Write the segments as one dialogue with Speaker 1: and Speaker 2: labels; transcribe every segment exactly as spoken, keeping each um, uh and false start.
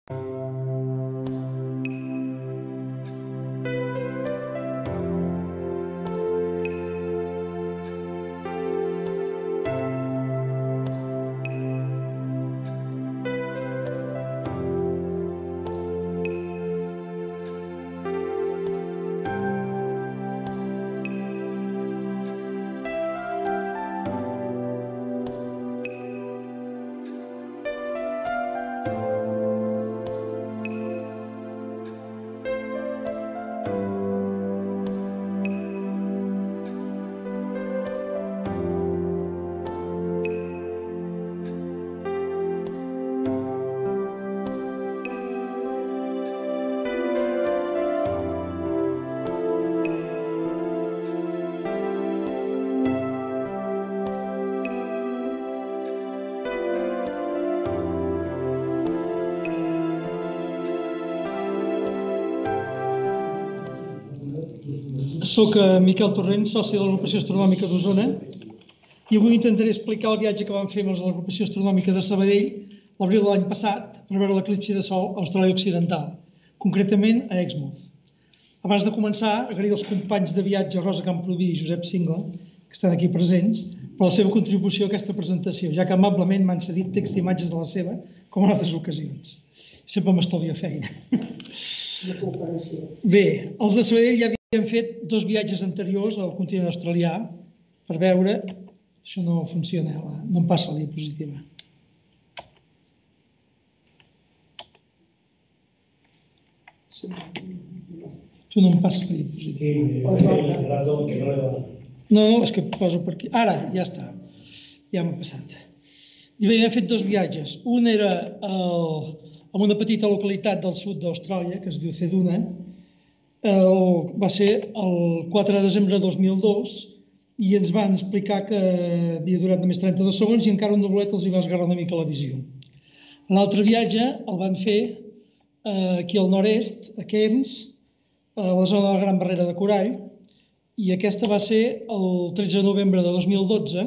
Speaker 1: Soc Miquel Torrent, soci de l'Agrupació Astronòmica d'Osona, i avui intentaré explicar el viatge que vam fer amb l'Agrupació Astronòmica de Sabadell l'abril de l'any passat per veure l'eclipsi de Sol a Austràlia Occidental, concretament a Exmouth. Abans de començar, agrair als companys de viatge Rosa Camproví i Josep Singla, que estan aquí presents, per la seva contribució a aquesta presentació, ja que amablement m'han cedit text i imatges de la seva, com en altres ocasions. Sempre m'estalvia feina. Bé, els de Sabadell ja havien fet dos viatges anteriors al continent australià per veure... Això no funciona, no em passa la diapositiva. Tu no em passes la diapositiva. No, no, és que poso per aquí. Ara, ja està. Ja m'ha passat. I bé, hem fet dos viatges. Un era en una petita localitat del sud d'Austràlia, que es diu Ceduna. Va ser el quatre de desembre de dos mil dos i ens van explicar que havia durat només trenta-dos segons i encara un doblet els hi va esgarrar una mica la visió. L'altre viatge el van fer aquí al nord-est, a Cairns, a la zona de la Gran Barrera de Corall, i aquesta va ser el tretze de novembre de dos mil dotze,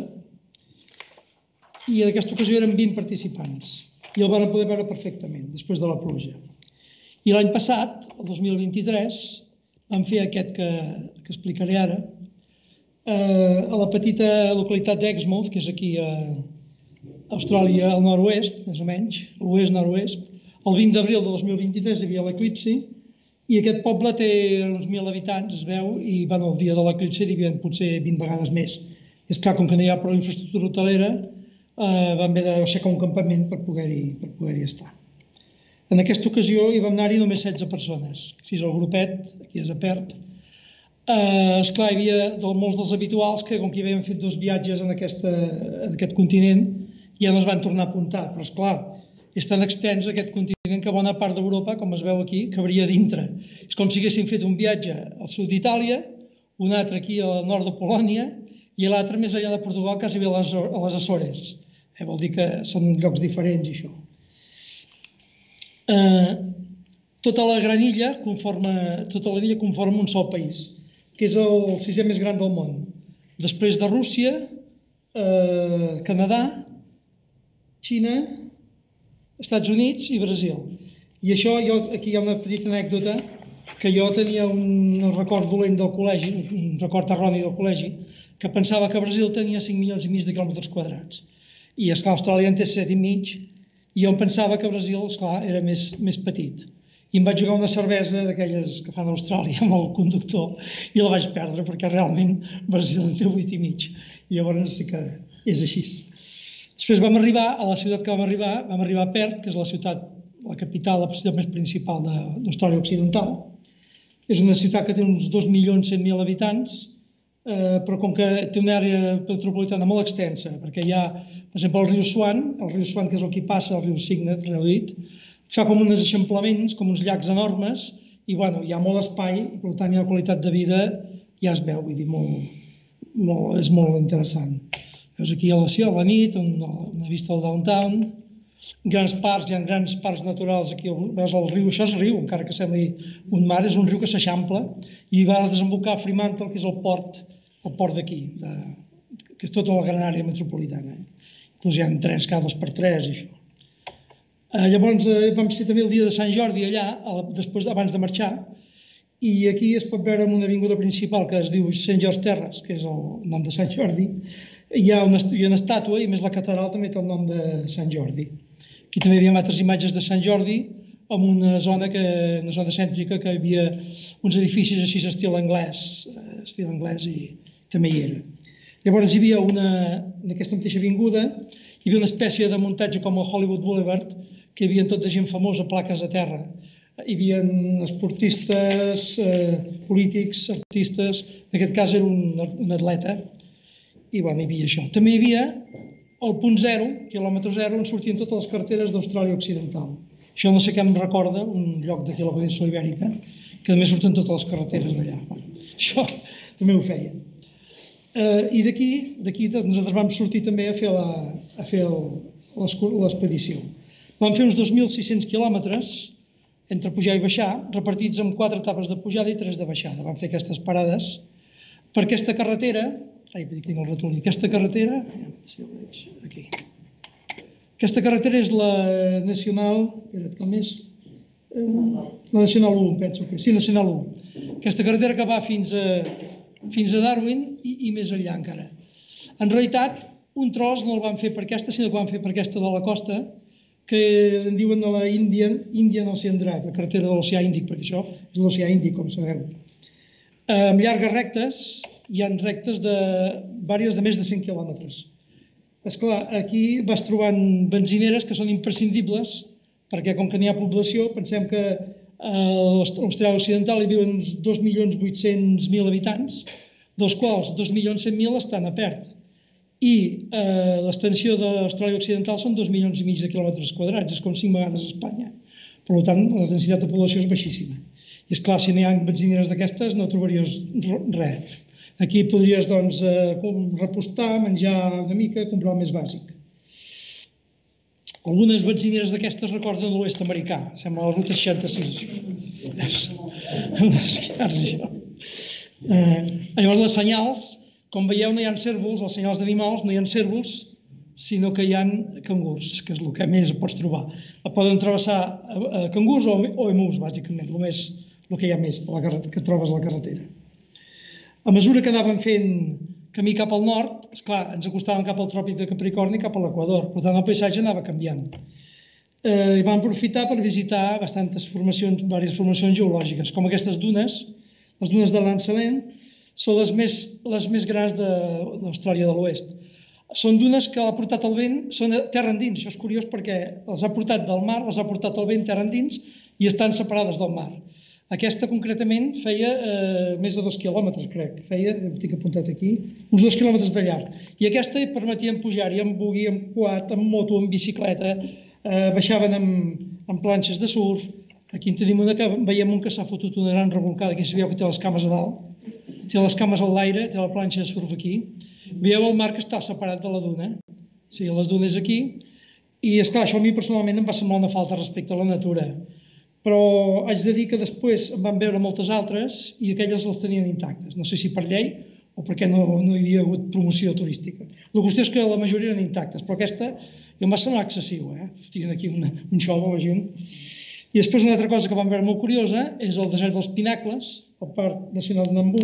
Speaker 1: i en aquesta ocasió eren vint participants, i el van poder veure perfectament, després de la pluja. I l'any passat, el dos mil vint-i-tres, vam fer aquest que explicaré ara, a la petita localitat d'Exmouth, que és aquí a Austràlia, al nord-oest, més o menys, l'oest-nord-oest. El vint d'abril de dos mil vint-i-tres hi havia l'eclipsi i aquest poble té uns mil habitants, es veu, i el dia de l'eclipsi hi havia potser vint vegades més. És clar, com que no hi ha prou infraestructura hotelera, vam haver d'aixecar un campament per poder-hi estar. En aquesta ocasió hi vam anar-hi només setze persones, sis al grupet, aquí és a Perth. Esclar, hi havia molts dels habituals que, com que hi havíem fet dos viatges en aquest continent, ja no es van tornar a apuntar, però esclar, és tan extens aquest continent que bona part d'Europa, com es veu aquí, cabria dintre. És com si haguéssim fet un viatge al sud d'Itàlia, un altre aquí al nord de Polònia i l'altre més enllà de Portugal, quasi a les Açores. Vol dir que són llocs diferents i això. Tota la gran illa conforma un sol país, que és el sisè més gran del món, després de Rússia, Canadà, Xina, Estats Units i Brasil. I això, aquí hi ha una petita anècdota, que jo tenia un record dolent del col·legi, un record erroni del col·legi, que pensava que Brasil tenia cinc milions i mig de quilòmetres quadrats. I, esclar, Austràlia en té set i mig, i jo em pensava que Brasil, esclar, era més petit. I em vaig jugar una cervesa d'aquelles que fan a Austràlia amb el conductor i la vaig perdre perquè realment Brasil en té vuit i mig. I llavors sí que és així. Després vam arribar a la ciutat que vam arribar, vam arribar a Perth, que és la ciutat, la capital, la ciutat més principal d'Austràlia Occidental. És una ciutat que té uns dos milions cent mil habitants, però com que té una àrea metropolitana molt extensa, perquè hi ha, per exemple, el riu Swan, el riu Swan que és el que passa, el riu Cygnet, reduït, fa com uns eixamplaments, com uns llacs enormes, i hi ha molt espai, i per tant hi ha qualitat de vida, ja es veu, vull dir, és molt interessant. Veus aquí a la nit, una vista del downtown, grans parcs, hi ha grans parcs naturals, aquí veus el riu, això és riu, encara que sembli un mar, és un riu que s'eixampla, i va desembocar a Fremantle, que és el port, el port d'aquí, que és tota la gran àrea metropolitana. Inclús hi ha trens cada dos per tres i això. Llavors vam ser també el dia de Sant Jordi allà, després, abans de marxar, i aquí es pot veure en una avinguda principal que es diu Sant Jordi Terres, que és el nom de Sant Jordi, hi ha una, hi ha una estàtua i a més la catedral també té el nom de Sant Jordi. Aquí també hi havia altres imatges de Sant Jordi, en una zona, que, una zona cèntrica que hi havia uns edificis així estil anglès, estil anglès i també hi era. Llavors hi havia una, en aquesta mateixa avinguda, hi havia una espècie de muntatge com el Hollywood Boulevard, que hi havia tot de gent famosa, plaques a terra. Hi havia esportistes, eh, polítics, artistes, en aquest cas era un, un atleta, i bueno, hi havia això. També hi havia el punt zero, quilòmetre zero, on sortien totes les carreteres d'Austràlia Occidental. Això no sé què em recorda, un lloc d'aquí a la península Ibèrica, que també surten totes les carreteres d'allà. Bueno, això també ho feien. Eh, I d'aquí, d'aquí nosaltres vam sortir també a fer l'expedició. Vam fer uns dos mil sis-cents quilòmetres entre pujar i baixar, repartits en quatre etapes de pujada i tres de baixada. Vam fer aquestes parades per aquesta carretera. Ai, aquí tinc el ratolí. Aquesta carretera, si ho veig, aquí. Aquesta carretera és la nacional, espera't, com és? La nacional u, penso que sí, nacional u. Aquesta carretera que va fins a, fins a Darwin i, i més enllà encara. En realitat, un tros no el van fer per aquesta, sinó que el van fer per aquesta de la costa, que en diuen de la Indian, Indian Ocean Drive, la carretera de l'oceà Índic, perquè això és l'oceà Índic, com sabeu. Amb llargues rectes, hi ha rectes de diverses de més de cent quilòmetres. Esclar, aquí vas trobant benzineres que són imprescindibles, perquè com que n'hi ha població, pensem que a l'Austràlia Occidental hi viuen uns dos milions vuit-cents mil habitants, dels quals dos milions cent mil estan a Perth. I l'extensió de l'Austràlia Occidental són dos milions i mig de quilòmetres quadrats, és com cinc vegades Espanya. Per tant, la densitat de població és baixíssima. I és clar, si no hi ha benzineres d'aquestes no trobaries res. Aquí podries doncs, repostar, menjar una mica, comprar el més bàsic. Algunes benzineres d'aquestes recorden l'oest americà, sembla la ruta seixanta-sis. Llavors, les senyals, com veieu, no hi ha cérvols, els senyals d'animals, no hi ha cérvols, sinó que hi ha cangurs, que és el que més pots trobar. Poden travessar cangurs o emus, bàsicament, el que hi ha més que trobes a la carretera. A mesura que anàvem fent camí cap al nord, esclar, ens acostàvem cap al tròpic de Capricorni i cap a l'Equador, per tant el paisatge anava canviant. I vam aprofitar per visitar bastantes formacions, diverses formacions geològiques, com aquestes dunes, les dunes de Lancelin, són les més, les més grans de l'Austràlia de l'Oest. Són dunes que l'ha portat el vent, són terra endins, això és curiós perquè les ha portat del mar, les ha portat el vent terra endins i estan separades del mar. Aquesta concretament feia eh, més de dos quilòmetres, crec, feia, ho tinc apuntat aquí, uns dos quilòmetres de llarg. I aquesta permetien pujar-hi amb bugui, amb quad, amb moto, amb bicicleta, eh, baixaven amb, amb planxes de surf. Aquí en tenim una que veiem un que s'ha fotut una gran revolcada, aquí sabíeu que té les cames a dalt, té les cames a l'aire, té la planxa de surf aquí. Veieu el mar que està separat de la duna, o sigui, les dunes aquí, i esclar, això a mi personalment em va semblar una falta respecte a la natura. Però haig de dir que després en van veure moltes altres i aquelles les tenien intactes. No sé si per llei o perquè no, no hi havia hagut promoció turística. La qüestió és que la majoria eren intactes, però aquesta ja em va semblar excessiu, eh? Tenen aquí una, un xou a la gent. I després una altra cosa que vam veure molt curiosa és el desert dels Pinacles, el Parc Nacional de Nambum,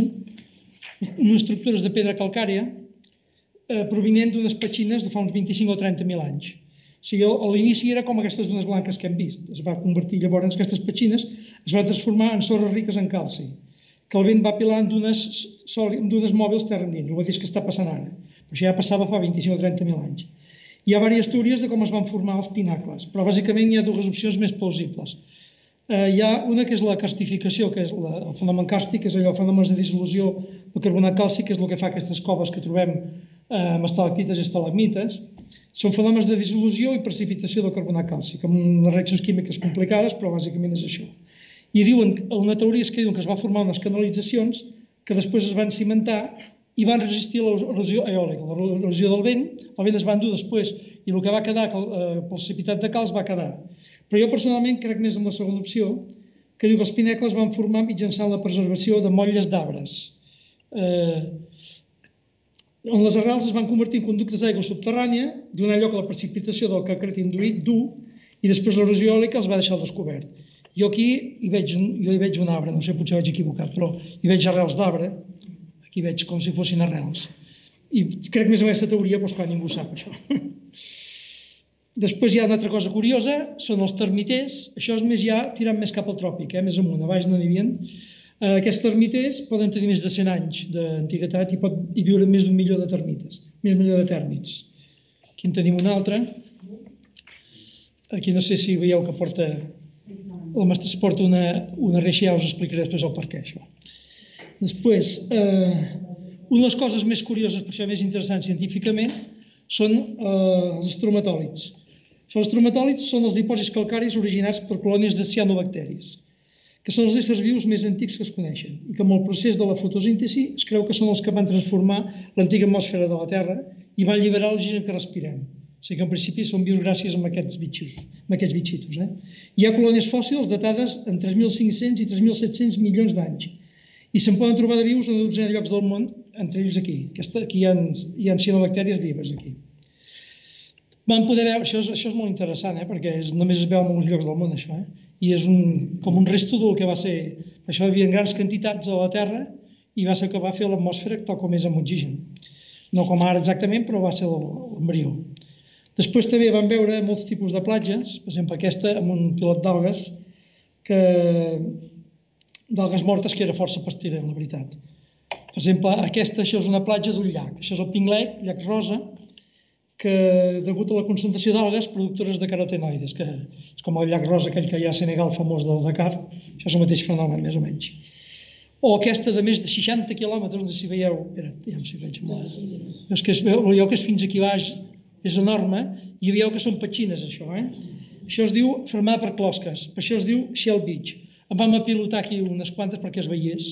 Speaker 1: unes estructures de pedra calcària eh, provinent d'unes petxines de fa uns vint-i-cinc o trenta mil anys. O sigui, a l'inici era com aquestes dunes blanques que hem vist. Es va convertir llavors, aquestes petxines es van transformar en sorres riques en calci, que el vent va pilar en dunes, dunes mòbils terra endins. El mateix que està passant ara. Però això ja passava fa vint-i-cinc o trenta mil anys. Hi ha diverses teories de com es van formar els pinacles, però bàsicament hi ha dues opcions més plausibles. Eh, hi ha una que és la carstificació, que és la, el fenomen càrstic, que és allò, fenòmens de dissolució del carbonat càlcic, que és el que fa aquestes coves que trobem eh, amb estalactites i estalagmites. Són fenòmens de dissolució i precipitació del carbonat càlcic, amb unes reaccions químiques complicades, però bàsicament és això. I diuen, una teoria és que diuen que es va formar unes canalitzacions que després es van cimentar i van resistir l'erosió eòlica, l'erosió del vent. El vent es va endur després i el que va quedar, el precipitat de calç, va quedar. Però jo personalment crec més en la segona opció, que diu que els pinacles van formar mitjançant la preservació de motlles d'arbres, eh, on les arrels es van convertir en conductes d'aigua subterrània, donant lloc a la precipitació del cacret induït dur i després l'erosió eòlica els va deixar al descobert. Jo aquí hi veig, jo hi veig un arbre, no sé, potser vaig equivocat, però hi veig arrels d'arbre, aquí veig com si fossin arrels. I crec més o menys aquesta teoria, doncs clar, ningú sap això. Després hi ha una altra cosa curiosa, són els termiters, això és més ja tirant més cap al tròpic, eh? Més amunt, a baix no n'hi havia. Aquests termiters poden tenir més de cent anys d'antiguitat i pot hi viure més d'un milió de termites, més d'un milió de tèrmits. Aquí en tenim un altre. Aquí no sé si veieu que porta, el mestre es porta una, una reixa, ja us explicaré després el per què, això. Després, eh, una de les coses més curioses, per això més interessants científicament, són eh, els estromatòlits. Els estromatòlits són els dipòsits calcaris originats per colònies de cianobacteris, que són els éssers vius més antics que es coneixen i que amb el procés de la fotosíntesi es creu que són els que van transformar l'antiga atmosfera de la Terra i van alliberar l'oxigen que respirem. O sigui que en principi són vius gràcies a aquests bitxos, a aquests bitxitos. Eh? Hi ha colònies fòssils datades en tres mil cinc-cents i tres mil set-cents milions d'anys i se'n poden trobar de vius en una dotzena de llocs del món, entre ells aquí. Aquesta, aquí hi ha, hi ha cianobactèries vives aquí. Vam poder veure, això és, això és molt interessant, eh? Perquè és, només es veu en molts llocs del món, això, eh? I és un, com un resto del que va ser. Això hi havia grans quantitats a la Terra i va ser el que va fer l'atmosfera tal com és amb oxigen. No com ara exactament, però va ser l'embrió. Després també vam veure molts tipus de platges, per exemple aquesta amb un pilot d'algues, que d'algues mortes que era força pastera, la veritat. Per exemple, aquesta, això és una platja d'un llac. Això és el Pink Lake, llac rosa, que degut a la concentració d'algues productores de carotenoides, que és com el llac rosa, aquell que hi ha a Senegal famós del Dakar, això és el mateix fenomen, més o menys. O aquesta de més de seixanta quilòmetres, no sé si veieu, espera't, ja no sé si veig amb la... És que es veu, veieu que és fins aquí baix, és enorme, i veieu que són petxines, això, eh? Això es diu formada per closques, per això es diu Shell Beach. Em vam apilotar aquí unes quantes perquè es veiés.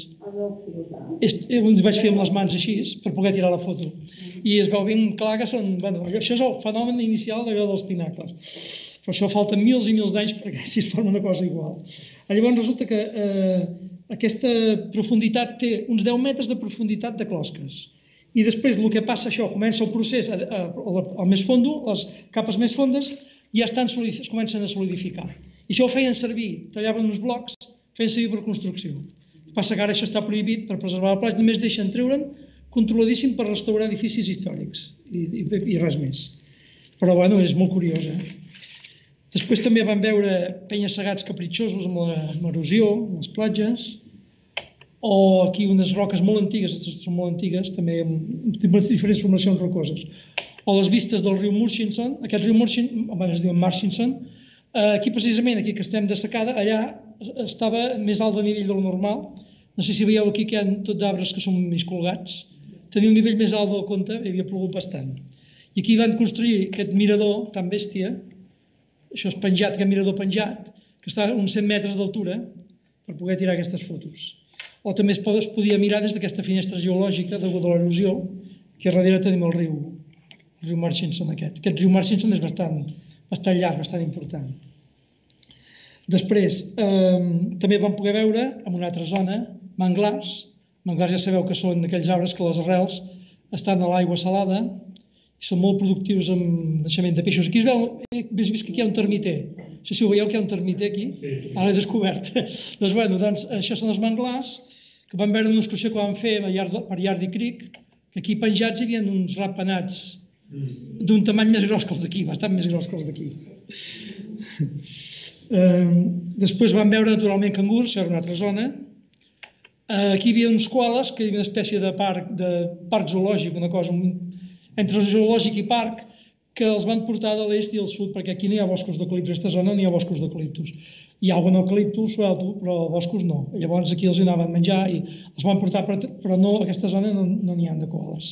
Speaker 1: Ens vaig fer amb les mans així, per poder tirar la foto. I es veu ben clar que són... Bueno, això és el fenomen inicial d'allò dels pinacles. Però això falten mils i mils d'anys perquè si es forma una cosa igual. Llavors resulta que eh, aquesta profunditat té uns deu metres de profunditat de closques. I després el que passa això, comença el procés al més fondo, les capes més fondes, ja estan, es comencen a solidificar. I això ho feien servir, tallaven uns blocs, feien servir per construcció. Passa que ara això està prohibit per preservar la platja, només deixen treure'n controladíssim per restaurar edificis històrics i, i, i res més. Però bueno, és molt curiós. Eh? Després també vam veure penya-segats capritxosos amb l'erosió, amb les platges, o aquí unes roques molt antigues, aquestes són molt antigues, també amb diferents formacions rocoses. O les vistes del riu Murchison, aquest riu Murchison, bueno, es diu Murchison, aquí precisament, aquí que estem de secada, allà estava més alt de nivell del normal. No sé si veieu aquí que hi ha tot d'arbres que són més colgats. Tenia un nivell més alt del compte, hi havia plogut bastant. I aquí van construir aquest mirador tan bèstia, això és penjat, aquest mirador penjat, que està a uns cent metres d'altura per poder tirar aquestes fotos. O també es podia mirar des d'aquesta finestra geològica degut a l'erosió, que darrere tenim el riu, el riu Murchison aquest. Aquest riu Murchison és bastant, bastant llarg, bastant important. Després, eh, també vam poder veure, en una altra zona, manglars. Manglars ja sabeu que són aquells arbres que les arrels estan a l'aigua salada i són molt productius en naixement de peixos. Aquí es veu, he vist que aquí hi ha un termiter. No sé si ho veieu que hi ha un termiter aquí. Ara l'he descobert. Doncs, bueno, doncs, això són els manglars que vam veure en una excursió que vam fer per Yardy Creek, que aquí penjats hi havia uns ratpenats d'un tamany més gros que els d'aquí, bastant més gros que els d'aquí. Després vam veure naturalment cangurs, això era una altra zona. Aquí hi havia uns koalas, que hi havia una espècie de parc, de parc zoològic, una cosa entre zoològic i parc, que els van portar de l'est i del sud, perquè aquí no hi ha boscos d'eucaliptus, a aquesta zona no hi ha boscos d'eucaliptus. Hi ha algun eucaliptus suelto, però boscos no. Llavors aquí els anaven a menjar i els van portar, però no, a aquesta zona no n'hi ha de koalas.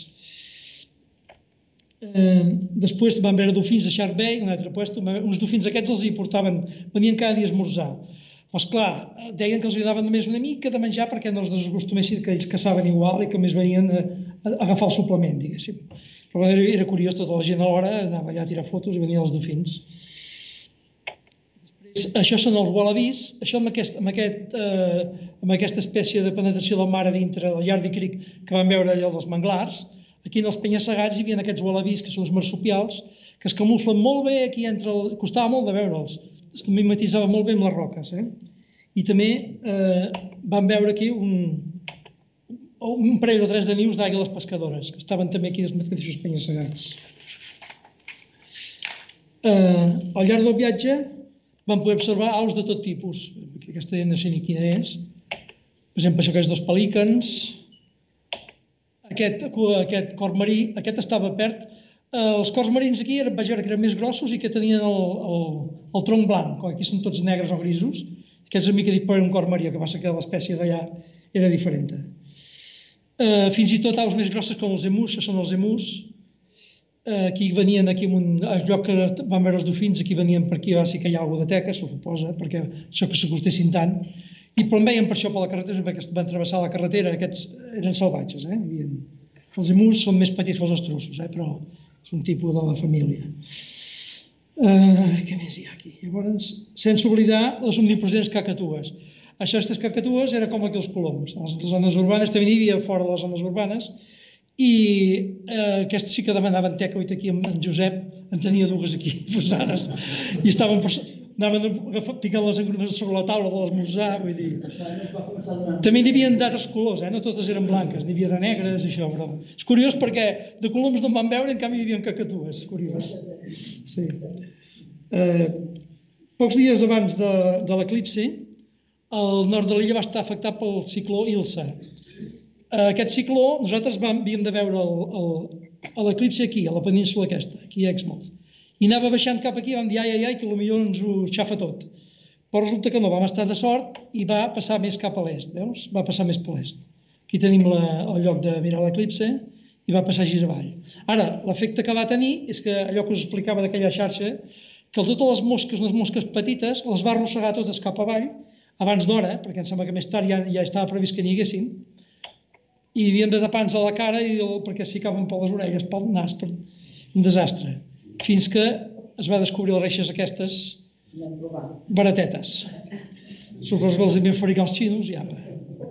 Speaker 1: Després van veure dofins a Shark Bay, un altre puesto, uns dofins aquests els hi portaven, venien cada dia a esmorzar. Doncs clar, deien que els donaven només una mica de menjar perquè no els desacostumessin, que ells caçaven igual i que més venien a agafar el suplement, diguéssim. Però era curiós, tota la gent a l'hora anava allà a tirar fotos i venien els dofins. Això són els wallabies, això amb, aquest, amb, aquest, eh, amb aquesta espècie de penetració del mar a dintre del Yardy Creek que vam veure allò dels manglars. Aquí en els penya-segats hi havia aquests wallabies, que són els marsupials, que es camuflen molt bé aquí entre el... Costava molt de veure'ls, es mimetitzava molt bé amb les roques. I també vam veure aquí un parell o tres de nius d'àguiles pescadores, que estaven també aquí als mateixos penya-segats. Al llarg del viatge vam poder observar aus de tot tipus. Aquesta no sé ni quina és. Per exemple, això que és dos pelícans. Aquest corb marí, aquest estava perd. Els corts marins aquí vaig veure que eren més grossos i que tenien el tronc blanc. Aquí són tots negres o grisos. Aquest és una mica dit per un corb marí, el que passa que l'espècie d'allà era diferent. Fins i tot aus més grosses com els emus, que són els emus, aquí venien, aquí en un lloc que vam veure els dofins, aquí venien per aquí, va ser que hi ha alguna de teca, s'ho suposa, perquè això que s'acostessin tant. I però en veien per això per la carretera, perquè van travessar la carretera, aquests eren salvatges. Els emus són més petits que els estrussos, però és un tipus de la família. Què més hi ha aquí? Llavors, sense oblidar les omnipresents cacatues. Aquestes cacatues eren com aquí els coloms. A les zones urbanes també n'hi havia fora de les zones urbanes i aquestes sí que demanaven teca. Oita aquí en Josep en tenia dues aquí posades i estaven picant les engrunes sobre la taula de l'esmorzar. També n'hi havia d'altres colors, no totes eren blanques, n'hi havia de negres i això. És curiós perquè de coloms no en vam veure, en canvi hi havia cacatues. És curiós. Pocs dies abans de l'eclipsi, el nord de l'illa va estar afectat pel cicló Ilsa. Aquest cicló, nosaltres havíem de veure l'eclipsi aquí, a la península aquesta, aquí a Exmouth. I anava baixant cap aquí, vam dir, ai, ai, ai, que potser ens ho xafa tot. Però resulta que no, vam estar de sort i va passar més cap a l'est, veus? Va passar més per l'est. Aquí tenim el lloc de mirar l'eclipsi i va passar gir avall. Ara, l'efecte que va tenir és que allò que us explicava d'aquella xarxa, que totes les mosques, les mosques petites, les va arrossegar totes cap avall, abans d'hora, perquè em sembla que més tard ja estava previst que n'hi haguessin, i havíem de tapar-nos a la cara perquè es ficaven per les orelles, pel nas, un desastre. Fins que es va descobrir les reixes aquestes baratetes. Suposo que els devien fabricar els xinos i apa.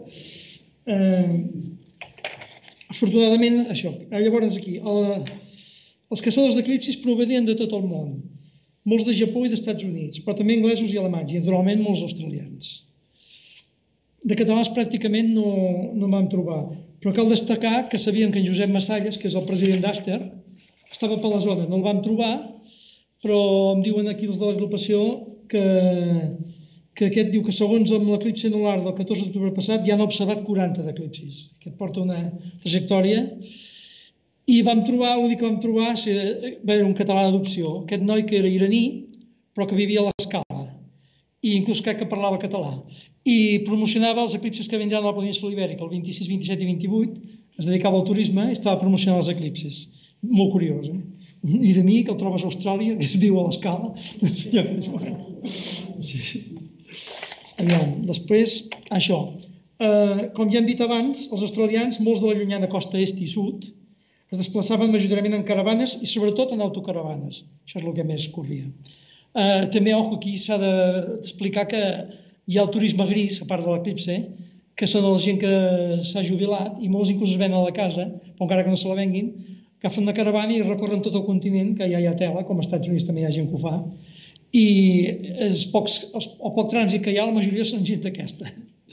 Speaker 1: Afortunadament, això. Llavors aquí, els caçadors d'eclipsis provenien de tot el món. Molts de Japó i d'Estats Units, però també anglesos i alemanys, i naturalment molts australians. De catalans pràcticament no en vam trobar, però cal destacar que sabíem que en Josep Massalles, que és el president d'Aster, estava per la zona, no el vam trobar, però em diuen aquí els de l'agrupació que aquest diu que segons amb l'eclipsi anular del catorze d'octubre passat ja n'ha observat quaranta d'eclipsis, que et porta una trajectòria. I vam trobar, l'únic que vam trobar va ser un català d'adopció, aquest noi que era iraní, però que vivia a l'Escala, i inclús crec que parlava català, i promocionava els eclipsis que vindran a la península ibèrica, el vint-i-sis, vint-i-set i vint-i-vuit, es dedicava al turisme i estava promocionant els eclipsis. Molt curiós, eh? Un iraní que el trobes a Austràlia, que es viu a l'Escala. Després, això. Com ja hem dit abans, els australians, molts de la llunyana costa est i sud, es desplaçaven majoritàriament en caravanes i sobretot en autocaravanes. Això és el que més corria. També, ojo, aquí s'ha d'explicar que hi ha el turisme gris, a part de l'eclipsi, que són la gent que s'ha jubilat i molts inclús es venen a la casa, però encara que no se la venguin, agafen una caravana i recorren tot el continent, que ja hi ha tela, com als Estats Units també hi ha gent que ho fa, i el poc trànsit que hi ha, la majoria són gent d'aquesta.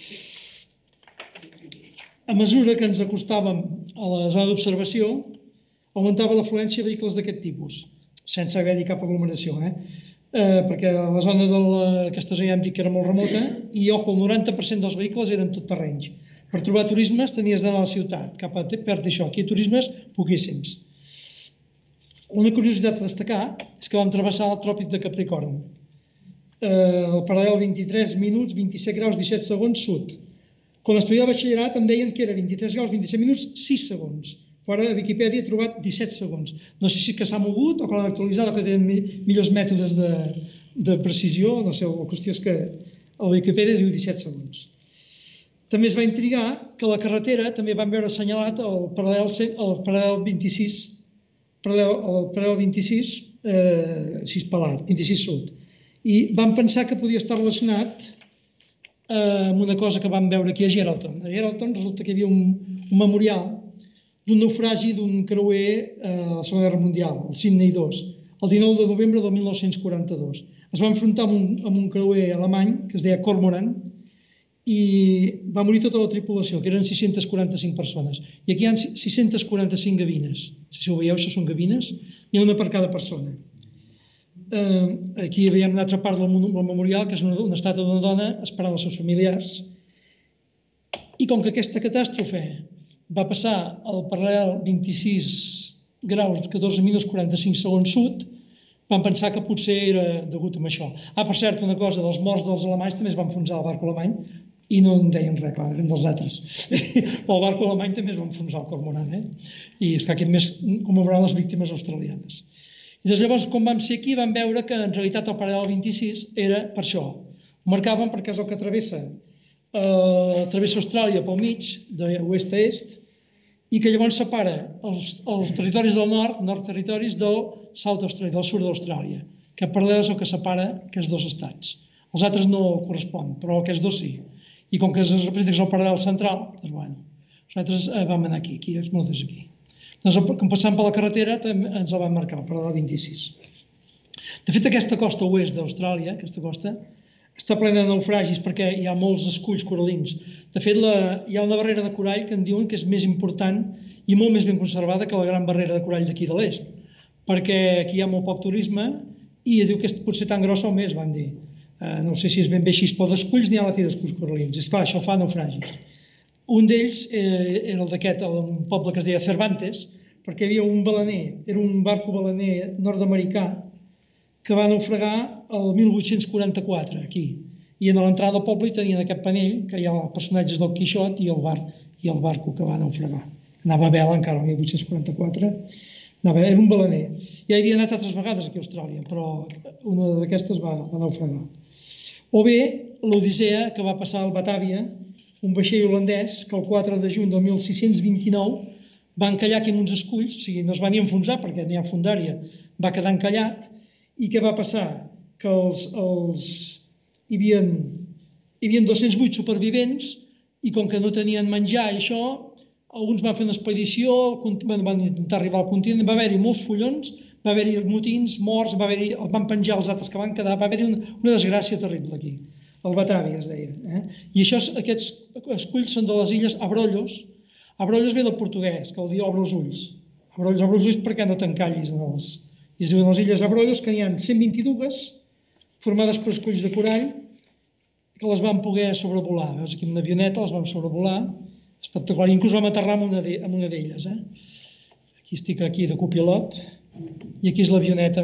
Speaker 1: A mesura que ens acostàvem a la zona d'observació, augmentava l'afluència de vehicles d'aquest tipus, sense haver-hi cap aglomeració, perquè la zona d'aquesta zona ja hem dit que era molt remota i, ojo, el noranta per cent dels vehicles eren tot terrenys. Per trobar turismes tenies d'anar a la ciutat, cap a Perth i això. Aquí turismes, poquíssims. Una curiositat a destacar és que vam travessar el tròpic de Capricorn. El paral·lel vint-i-tres minuts, vint-i-set graus, disset segons, sud. Quan estudiava el batxillerat em deien que era vint-i-tres graus, vint-i-set minuts, sis segons. Però a Wikipedia he trobat disset segons. No sé si que s'ha mogut o que l'han actualitzat o que tenen millors mètodes de precisió. No sé, la qüestió és que a la Wikipedia diu disset segons. També es va intrigar que la carretera també van veure assenyalat el paral·lel vint-i-sis, el paral·lel vint-i-sis, sis pelat, vint-i-sis sud. I vam pensar que podia estar relacionat amb una cosa que vam veure aquí a Geraldton. A Geraldton resulta que hi havia un memorial d'un naufragi d'un creuer a la Segona Guerra Mundial, el Sydney dos, el dinou de novembre del mil nou-cents quaranta-dos. Es va enfrontar amb un, amb un creuer alemany que es deia Cormoran i va morir tota la tripulació, que eren sis-centes quaranta-cinc persones. I aquí hi ha sis-centes quaranta-cinc gavines. Si ho veieu, això són gavines. N'hi ha una per cada persona. Eh, aquí veiem una altra part del memorial, que és una, una estàtua d'una dona esperant els seus familiars. I com que aquesta catàstrofe va passar al paral·lel vint-i-sis graus, catorze minuts quaranta-cinc segons sud, van pensar que potser era degut a això. Ah, per cert, una cosa, dels morts dels alemanys també es va enfonsar el barco alemany i no en deien res, clar, eren dels altres. Però el barco alemany també es va enfonsar, el Cormoran, eh? I és que aquest mes commemoraran les víctimes australianes. I des llavors, quan vam ser aquí, vam veure que en realitat el paral·lel vint-i-sis era per això. Ho marcàvem perquè és el que travessa, eh, travessa Austràlia pel mig, de oest a est, i que llavors separa els, els territoris del nord, nord territoris, del South Australia, del sud d'Austràlia, que per paral·lel és el que separa aquests dos estats. Els altres no corresponen, però aquests dos sí. I com que es representa que és el paral·lel central, doncs bueno, nosaltres vam anar aquí, aquí, els moltes aquí. Doncs com passant per la carretera ens el van marcar, el paral·lel vint-i-sis. De fet, aquesta costa oest d'Austràlia, aquesta costa, està plena de naufragis perquè hi ha molts esculls coralins. De fet, la, hi ha una barrera de corall que en diuen que és més important i molt més ben conservada que la gran barrera de corall d'aquí de l'est, perquè aquí hi ha molt poc turisme i diu que és potser tan grossa o més, van dir. Uh, no sé si és ben bé així, però d'esculls n'hi ha la tira d'esculls coralins. És clar, això fa naufragis. Un d'ells eh, era el d'aquest, un poble que es deia Cervantes, perquè hi havia un balener, era un barco balener nord-americà que va naufragar el mil vuit-cents quaranta-quatre, aquí. I a l'entrada del poble hi tenien aquest panell, que hi ha els personatges del Quixot i el, bar, i el barco que va naufragar. Anava a vela encara el mil vuit-cents quaranta-quatre, anava, era un balener. Ja hi havia anat altres vegades aquí a Austràlia, però una d'aquestes va, va naufragar. O bé l'Odissea que va passar al Batàvia, un vaixell holandès que el quatre de juny del mil sis-cents vint-i-nou va encallar aquí amb uns esculls, o sigui, no es va ni enfonsar perquè n'hi ha fondària, va quedar encallat. I què va passar? Que els, els, hi havia, hi havia dos-cents vuit supervivents i com que no tenien menjar i això, alguns van fer una expedició, van intentar arribar al continent, va haver-hi molts follons, va haver-hi motins, morts, va haver-hi, van penjar els altres que van quedar, va haver-hi una, una desgràcia terrible aquí. El Batàvia es deia. Eh? I això, aquests esculls són de les illes Abrolhos. Abrolhos ve del portuguès, que el diu obre els ulls. Abrolhos, obre els ulls perquè no t'encallis en els... I es diuen les illes Abrolhos, que n'hi ha cent vint-i-dues, formades per esculls de corall, que les van poder sobrevolar. Veus aquí una avioneta, les vam sobrevolar, espectacular. I inclús vam aterrar amb una d'elles. Eh? Aquí estic aquí de copilot, i aquí és l'avioneta.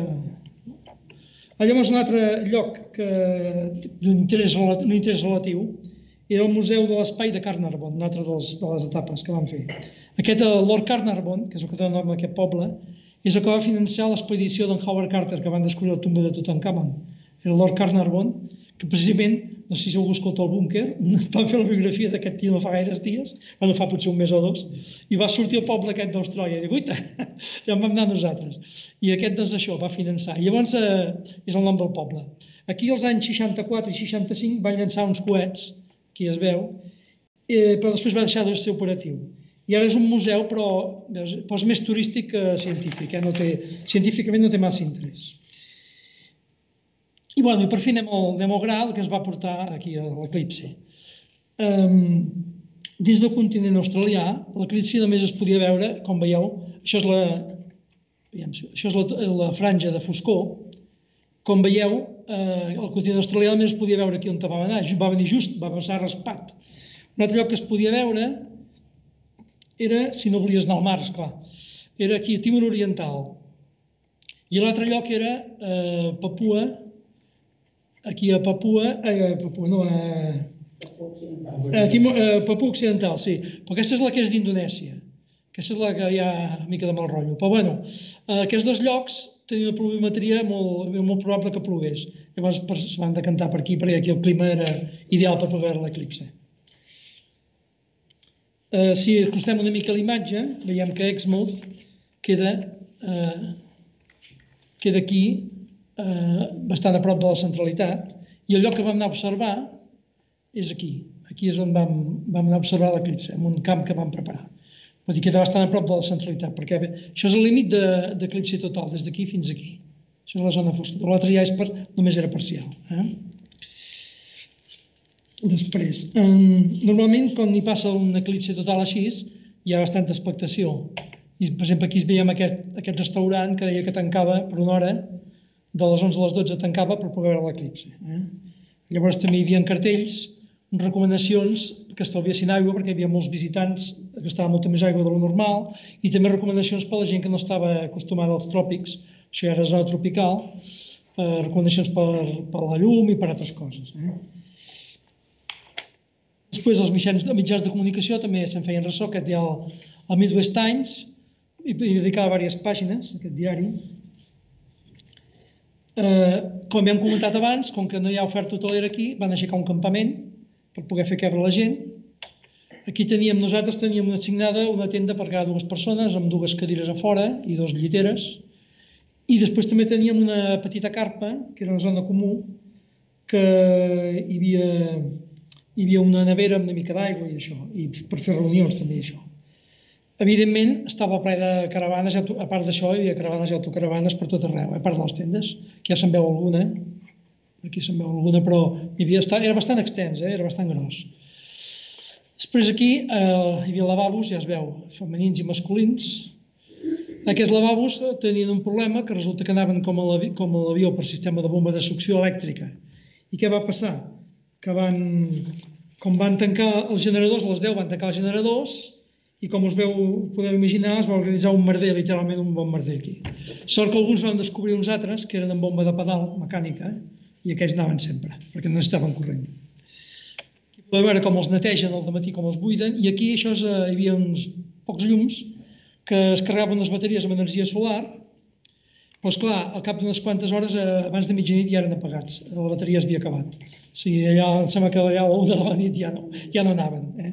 Speaker 1: Llavors, un altre lloc d'un interès relatiu era el Museu de l'Espai de Carnarvon, una altra de les etapes que vam fer. Aquest, Lord Carnarvon, que és el que dona nom a aquest poble, és el que va financiar l'expedició d'en Howard Carter, que van descobrir la tumba de Tutankamon. Era Lord Carnarvon, que precisament, no sé si algú escolta el búnquer, van fer la biografia d'aquest tio no fa gaires dies, bueno, fa potser un mes o dos, i va sortir el poble aquest d'Austràlia, i dic, uita, ja en vam anar nosaltres. I aquest, doncs, això, va finançar. I llavors eh, és el nom del poble. Aquí, als anys seixanta-quatre i seixanta-cinc, van llançar uns coets, aquí es veu, eh, però després va deixar de ser operatiu. I ara és un museu, però, però és més turístic que científic, eh? No té, científicament no té massa interès. I, bueno, i per fi anem al, anem al gra, el que ens va portar aquí a l'eclipsi. Um, dins del continent australià, l'eclipsi només es podia veure, com veieu, això és la, això és la, la franja de foscor. Com veieu, eh, el continent australià només es podia veure aquí on vam anar, va venir just, va passar raspat. Un altre lloc que es podia veure era, si no volies anar al mar, esclar, era aquí a Timor Oriental. I l'altre lloc era eh, Papua, aquí a Papua, eh, Papua, no, a, a Timor, a Papua Occidental, sí, però aquesta és la que és d'Indonèsia, aquesta és la que hi ha una mica de mal rotllo. Però bueno, aquests dos llocs tenien una pluviometria molt, molt probable que plogués. Llavors es van decantar per aquí, perquè aquí el clima era ideal per poder veure l'eclipsi. Eh, si acostem una mica l'imatge, veiem que Exmouth queda, eh, queda aquí, eh, bastant a prop de la centralitat, i el lloc que vam anar a observar és aquí. Aquí és on vam, vam anar a observar l'eclipsi, en un camp que vam preparar. Vull dir, queda bastant a prop de la centralitat, perquè això és el límit d'eclipsi total, des d'aquí fins aquí. Això és la zona fosca. L'altre ja és per, només era parcial. Eh? Després, eh, normalment quan hi passa un eclipsi total així, hi ha bastanta expectació. I, per exemple, aquí veiem aquest, aquest restaurant que deia que tancava per una hora, de les onze a les dotze tancava per poder veure l'eclipsi. Eh? Llavors també hi havia cartells, recomanacions que estalviessin aigua perquè hi havia molts visitants que gastava molta més aigua de lo normal, i també recomanacions per a la gent que no estava acostumada als tròpics, això ja era zona tropical, eh, recomanacions per, per la llum i per altres coses. Eh? Després els mitjans, mitjans de comunicació també se'n feien ressò, aquest hi ha el, el Midwest Times, i dedicava diverses pàgines, aquest diari. Eh, com hem comentat abans, com que no hi ha oferta hotelera aquí, van aixecar un campament per poder fer cabre la gent. Aquí teníem, nosaltres teníem assignada una tenda per cada dues persones, amb dues cadires a fora i dues lliteres. I després també teníem una petita carpa, que era una zona comú, que hi havia, hi havia una nevera amb una mica d'aigua i això, i per fer reunions també això. Evidentment, estava ple de caravanes, a part d'això hi havia caravanes i autocaravanes per tot arreu, a part de les tendes, que ja se'n veu alguna, aquí se'n veu alguna, però hi havia, era bastant extens, eh? Era bastant gros. Després aquí eh, hi havia lavabos, ja es veu, femenins i masculins. Aquests lavabos tenien un problema, que resulta que anaven com a l'avió per sistema de bomba de succió elèctrica. I què va passar? Que van, com van tancar els generadors, a les deu van tancar els generadors, i com us veu, podeu imaginar, es va organitzar un merder, literalment un bon merder aquí. Sort que alguns van descobrir uns altres, que eren amb bomba de pedal mecànica, i aquells anaven sempre, perquè no necessitaven corrent. Aquí podeu veure com els netegen al matí, com els buiden, i aquí això és, hi havia uns pocs llums que es carregaven les bateries amb energia solar, però esclar, al cap d'unes quantes hores, abans de mitjanit ja eren apagats, la bateria es havia acabat. O sigui, allà, em sembla que allà a l'una de la nit ja no, ja no anaven. Eh?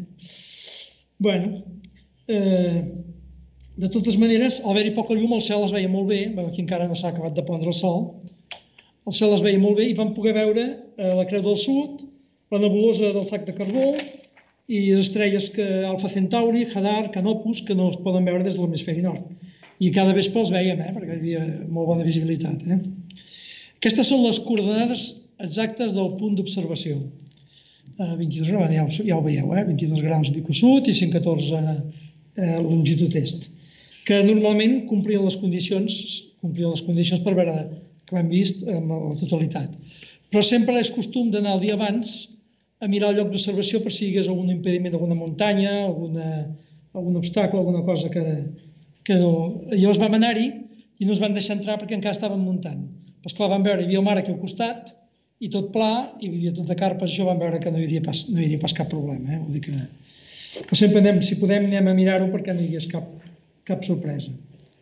Speaker 1: Bueno, eh, de totes maneres, al haver-hi poca llum, el cel es veia molt bé, aquí encara no s'ha acabat de pondre el sol, el cel es veia molt bé i vam poder veure eh, la Creu del Sud, la nebulosa del Sac de Carbó i les estrelles que Alfa Centauri, Hadar, Canopus, que no es poden veure des de l'hemisferi nord. I cada vespre els veiem, eh, perquè hi havia molt bona visibilitat. Eh. Aquestes són les coordenades exactes del punt d'observació. Eh, vint-i-dos graus, ja, ja ho veieu, eh, vint-i-dos graus Vico Sud i cent catorze eh, longitud est, que normalment complien les condicions, complien les condicions per veure que l'hem vist en la totalitat. Però sempre és costum d'anar el dia abans a mirar el lloc d'observació per si hi hagués algun impediment, alguna muntanya, alguna, algun obstacle, alguna cosa que, que no... Llavors vam anar-hi i no ens van deixar entrar perquè encara estàvem muntant. Però esclar, vam veure, hi havia el mar aquí al costat i tot pla, i hi havia tot de carpes, això vam veure que no hi hauria pas, no hi hauria pas cap problema. Eh? Vull dir que... Però sempre anem, si podem, anem a mirar-ho perquè no hi hagués cap, cap sorpresa.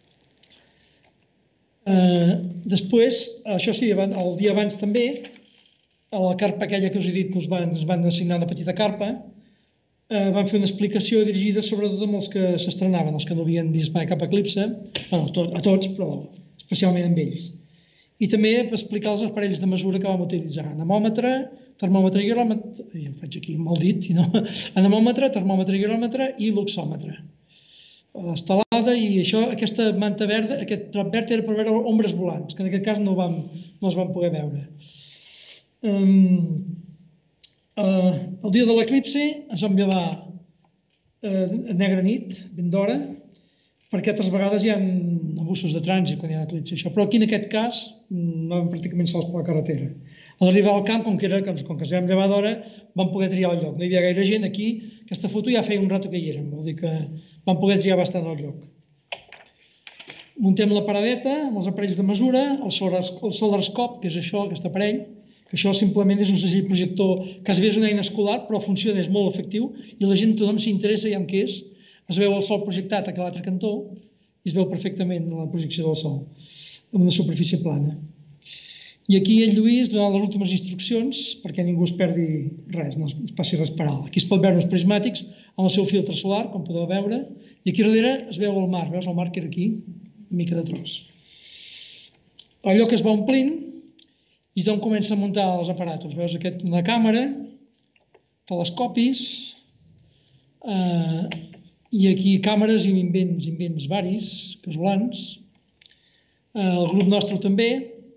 Speaker 1: Eh, després, això sí, el dia abans també, a la carpa aquella que us he dit que us van, us van assignar una petita carpa, eh, van fer una explicació dirigida sobretot amb els que s'estrenaven, els que no havien vist mai cap eclipse, bueno, tot, a tots, però especialment amb ells. I també per explicar els aparells de mesura que vam utilitzar. Anemòmetre, termòmetre i hieròmetre, ja ho faig aquí amb el dit, no? Anemòmetre, termòmetre i hieròmetre i luxòmetre. Estelada i això, aquesta manta verda, aquest drap verd era per veure ombres volants, que en aquest cas no, vam, no els vam poder veure. Um, uh, el dia de l'eclipsi ens vam llevar uh, a negra nit, ben d'hora, perquè altres vegades hi ha embussos de trànsit quan hi ha eclipsi, això. Però aquí en aquest cas no vam pràcticament sols per la carretera. A l'arribar al camp, com que, era, com que ens vam llevar d'hora, vam poder triar el lloc. No hi havia gaire gent aquí, aquesta foto ja feia un rato que hi érem, vol dir que vam poder triar bastant el lloc. Muntem la paradeta amb els aparells de mesura, el Solarscope, que és això, aquest aparell, que això simplement és un segell projector, quasi bé és una eina escolar, però funciona, és molt efectiu, i la gent, tothom s'interessa ja en què és. Es veu el sol projectat a l'altre cantó i es veu perfectament la projecció del sol, en una superfície plana. I aquí el Lluís donant les últimes instruccions perquè ningú es perdi res, no es passi res per alt. Aquí es pot veure els prismàtics amb el seu filtre solar, com podeu veure, i aquí darrere es veu el mar, veus el mar que era aquí, una mica de tros. El lloc es va omplint i tothom comença a muntar els aparatos. Veus aquest, una càmera, telescopis, eh, i aquí càmeres i invents, invents varis, casolans. El grup nostre també,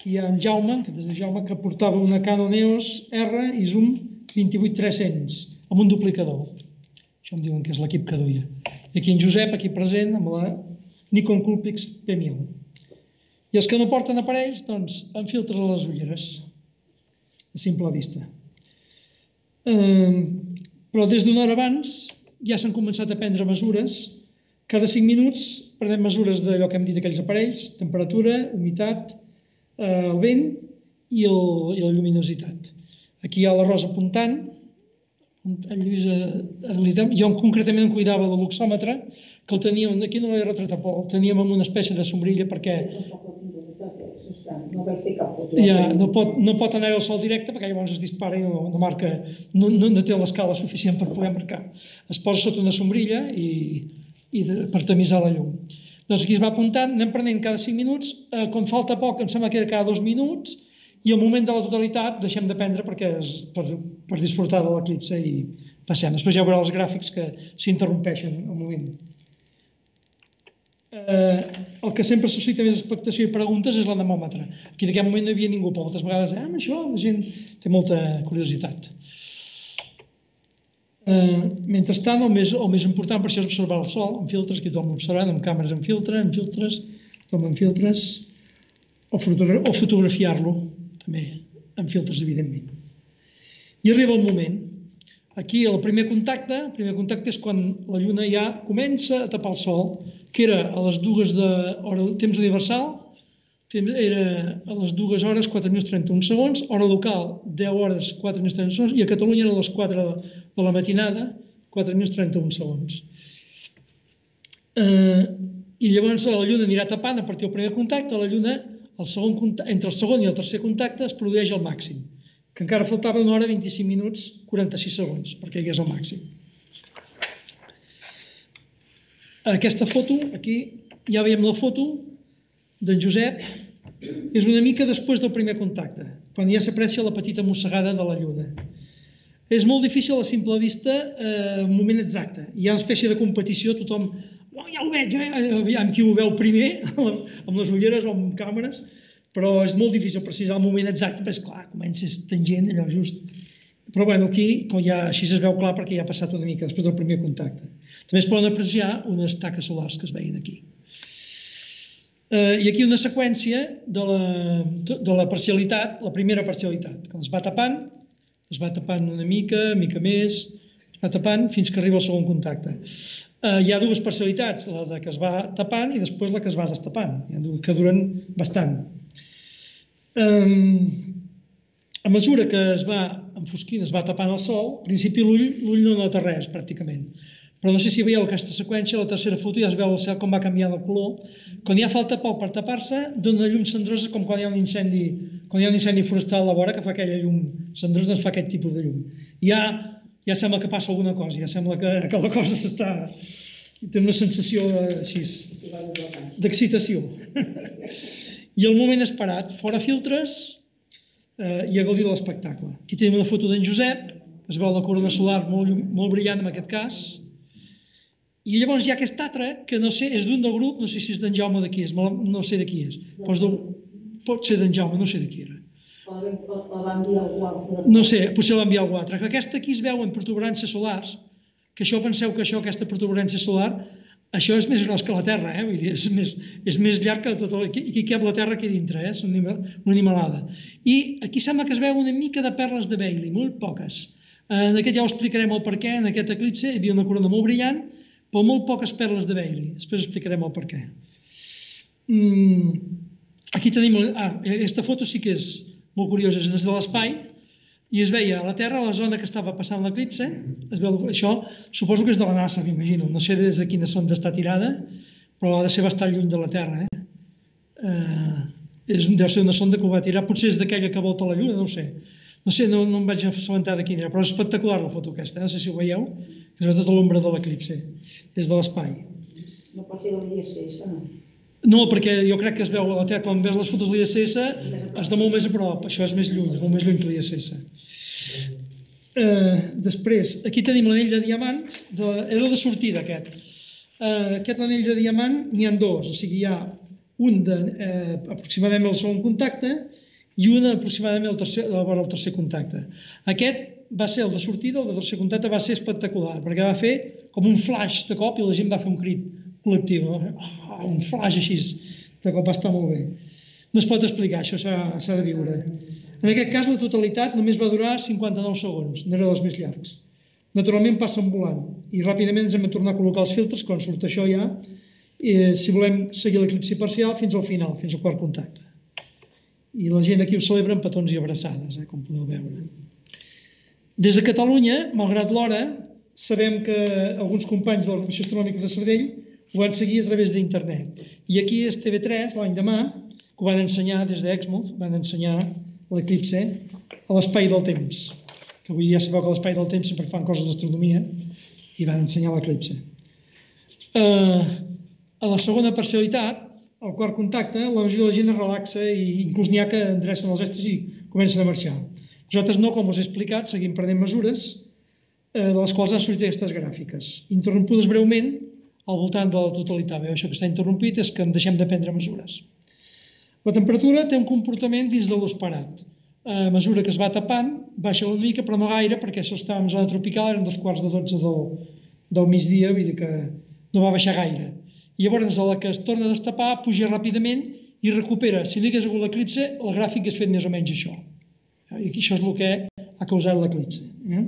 Speaker 1: Aquí hi ha en Jaume, que des de Jaume, que portava una Canon E O S R i zoom vint-i-vuit tres-cents amb un duplicador. Això em diuen que és l'equip que duia. I aquí en Josep, aquí present, amb la Nikon Coolpix P mil. I els que no porten aparells, doncs, amb filtres a les ulleres, a simple vista. Però des d'una hora abans ja s'han començat a prendre mesures. Cada cinc minuts prenem mesures d'allò que hem dit d'aquells aparells, temperatura, humitat, el vent i la lluminositat. Aquí hi ha la Rosa apuntant, en Lluís, jo concretament em cuidava de l'oxòmetre, que el teníem, aquí no l'he retratat, però el teníem amb una espècie de sombrilla perquè no pot anar al sol directe perquè llavors es dispara i no marca, no té l'escala suficient per poder marcar. Es posa sota una sombrilla per tamisar la llum. Doncs aquí es va apuntant, anem prenent cada cinc minuts, quan falta poc, em sembla que era cada dos minuts, i al moment de la totalitat deixem de prendre per disfrutar de l'eclipse i passem. Després ja veureu els gràfics que s'interrompeixen al moment. El que sempre suscita més expectació i preguntes és l'anemòmetre. Aquí en aquest moment no hi havia ningú, però moltes vegades, ah, amb això la gent té molta curiositat. Mentrestant, el més important per això és observar el sol, amb filtres, que tothom observant, amb càmeres amb filtre, amb filtres, tothom amb filtres, o fotografiar-lo, també, amb filtres, evidentment. I arriba el moment. Aquí, el primer contacte, el primer contacte és quan la lluna ja comença a tapar el sol, que era a les dues de temps universal, era a les dues hores, quatre minuts trenta-un segons, hora local, deu hores, quatre minuts trenta-un segons, i a Catalunya era a les quatre de la matinada, quatre minuts trenta-un segons. I llavors la lluna anirà tapant a partir del primer contacte, la lluna, entre el segon i el tercer contacte, es produeix el màxim, que encara faltava una hora, vint-i-cinc minuts, quaranta-sis segons, perquè hi és el màxim. Aquesta foto, aquí, ja veiem la foto d'en Josep, és una mica després del primer contacte, quan ja s'aprecia la petita mossegada de la lluna. És molt difícil a simple vista un moment exacte. Hi ha una espècie de competició, tothom, ja ho veig, aviam qui ho veu primer, amb les ulleres o amb càmeres, però és molt difícil precisar el moment exacte, perquè, esclar, comences tangent, allò just. Però bé, aquí, així es veu clar perquè ja ha passat una mica després del primer contacte. També es poden apreciar unes taques solars que es veien aquí. I aquí una seqüència de la parcialitat, la primera parcialitat, que es va tapant, es va tapant una mica, mica més, es va tapant fins que arriba el segon contacte. Hi ha dues parcialitats, la que es va tapant i després la que es va destapant, que duren bastant. A mesura que es va enfosquint, es va tapant el sol, al principi l'ull no nota res, pràcticament. Però no sé si veieu aquesta seqüència, la tercera foto ja es veu el cel com va canviant el color. Quan ja falta poc per tapar-se, dona llum cendrosa com quan hi ha un incendi, quan hi ha un incendi forestal a la vora que fa aquella llum cendrosa, doncs fa aquest tipus de llum. Ja sembla que passa alguna cosa, ja sembla que la cosa s'està... té una sensació d'excitació. I el moment esperat, fora filtres i a gaudir de l'espectacle. Aquí tenim una foto d'en Josep, es veu la corona solar molt brillant en aquest cas. I llavors hi ha aquest altre, que no sé, és d'un del grup, no sé si és d'en Jaume o de qui és, no sé de qui és. Pot ser d'en Jaume, no sé de qui era. No sé, potser l'enviar algú altre. Aquesta aquí es veuen protuberàncies solars, que això penseu que això, aquesta protuberància solar, això és més gros que la Terra, eh? Vull dir, és més llarg que tot el... Aquí cap la Terra aquí dintre, eh? És una animalada. I aquí sembla que es veu una mica de perles de Bailey, molt poques. En aquest ja ho explicarem el perquè, en aquest eclipse hi havia una corona molt brillant, però molt poques perles de Bailey. Després explicarem el perquè. Aquí tenim... Aquesta foto sí que és molt curiosa, és des de l'espai, i es veia a la Terra la zona que estava passant l'eclipse, es veu això, suposo que és de la NASA, m'imagino, no sé des de quina sonda està tirada, però ha de ser bastant lluny de la Terra. Deu ser una sonda que ho va tirar, potser és d'aquella que volta la Lluna, no ho sé. No sé, no em vaig assabentar de quina era, però és espectacular la foto aquesta, no sé si ho veieu, que és tota l'ombra de l'eclipse, des de l'espai.
Speaker 2: No pot ser l'I S S, no?
Speaker 1: No, perquè jo crec que es veu a la Terra, quan veus les fotos de l'I S S, està molt més a prop, això és més lluny, és molt més lluny que l'I S S. Després, aquí tenim l'anell de diamants, era de sortida aquest. Aquest anell de diamant n'hi ha dos, o sigui, hi ha un de, eh, aproximadament el segon contacte i un aproximadament el tercer, vora el tercer contacte. Aquest va ser el de sortida, el de tercer contacte va ser espectacular, perquè va fer com un flash de cop i la gent va fer un crit col·lectiu. No? Oh, un flash així, de cop va estar molt bé. No es pot explicar, això s'ha de viure. En aquest cas, la totalitat només va durar cinquanta-nou segons, no era dels més llargs. Naturalment passen volant i ràpidament ens hem de tornar a col·locar els filtres quan surt això ja, eh, si volem seguir l'eclipsi parcial fins al final, fins al quart contacte. I la gent aquí ho celebra amb petons i abraçades, eh, com podeu veure. Des de Catalunya, malgrat l'hora, sabem que alguns companys de la Comissió Astronòmica de Sabadell ho van seguir a través d'internet. I aquí és T V tres, l'any demà, que ho van ensenyar des d'Exmouth, van ensenyar l'eclipse a l'espai del temps, que avui ja sabeu que a l'espai del temps sempre fan coses d'astronomia, i van ensenyar l'eclipse. Uh, a la segona parcialitat, al quart contacte, la majoria de la gent es relaxa i inclús n'hi ha que endrecen els estris i comencen a marxar. Nosaltres no, com us he explicat, seguim prenent mesures eh, de les quals han sortit aquestes gràfiques, interrompudes breument al voltant de la totalitat. Bé, això que està interrompit és que en deixem de prendre mesures. La temperatura té un comportament dins de l'esperat. A mesura que es va tapant, baixa una mica, però no gaire, perquè això estava en zona tropical, eren dos quarts de dotze del, del migdia, vull dir que no va baixar gaire. I llavors, a la que es torna a destapar, puja ràpidament i recupera. Si no hi hagués hagut l'eclipse, el gràfic hagués fet més o menys això. I això és el que ha causat l'eclipse.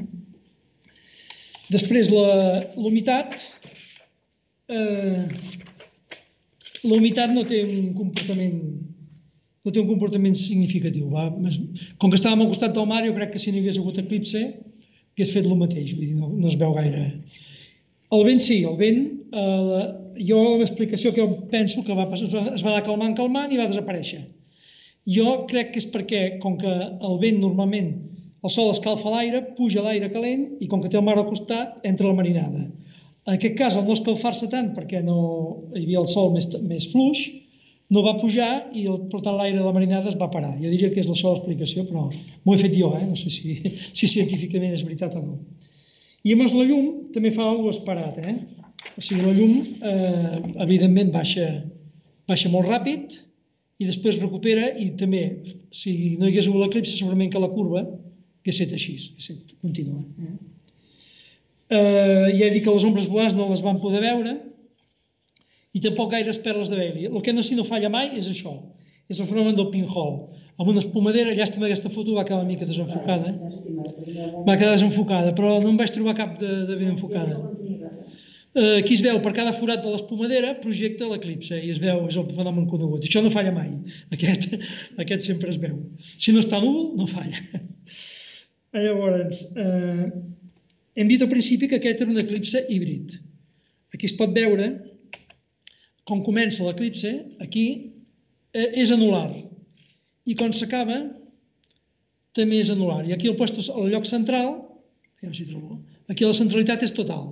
Speaker 1: Després, l'humitat. Eh, l'humitat no té un comportament no té un comportament significatiu. Va? Com que estàvem al costat del mar, jo crec que si no hi hagués hagut eclipse, hagués fet el mateix, vull dir, no, no es veu gaire. El vent sí, el vent, eh, jo l'explicació que jo penso que va, es va anar calmant, calmant i va desaparèixer. Jo crec que és perquè, com que el vent normalment, el sol escalfa l'aire, puja l'aire calent i com que té el mar al costat, entra la marinada. En aquest cas, al no escalfar-se tant perquè no hi havia el sol més, més fluix, no va pujar i per tant l'aire de la marinada es va parar. Jo diria que és la sola explicació, però m'ho he fet jo, eh? No sé si, si científicament és veritat o no. I a més la llum també fa alguna cosa esperat. Eh? O sigui, la llum eh, evidentment baixa, baixa molt ràpid i després recupera i també, si no hi hagués hagut l'eclipse, segurament que la curva hagués estat així, hagués estat contínua. Eh? Eh, ja he dit que les ombres volants no les van poder veure i tampoc gaires perles de Bailey. El que no, si no falla mai és això, és el fenomen del pinhole. Amb una espumadera, llàstima aquesta foto va quedar una mica desenfocada. Va quedar desenfocada, però no em vaig trobar cap de, de ben enfocada. Eh, aquí es veu, per cada forat de l'espumadera projecta l'eclipse i es veu, és el fenomen conegut. Això no falla mai, aquest, aquest sempre es veu. Si no està núvol, no falla. Llavors, eh, hem dit al principi que aquest era un eclipse híbrid. Aquí es pot veure com comença l'eclipse, aquí eh, és anular i quan s'acaba també és anular. I aquí el puesto al lloc central, ja si trobo, aquí la centralitat és total.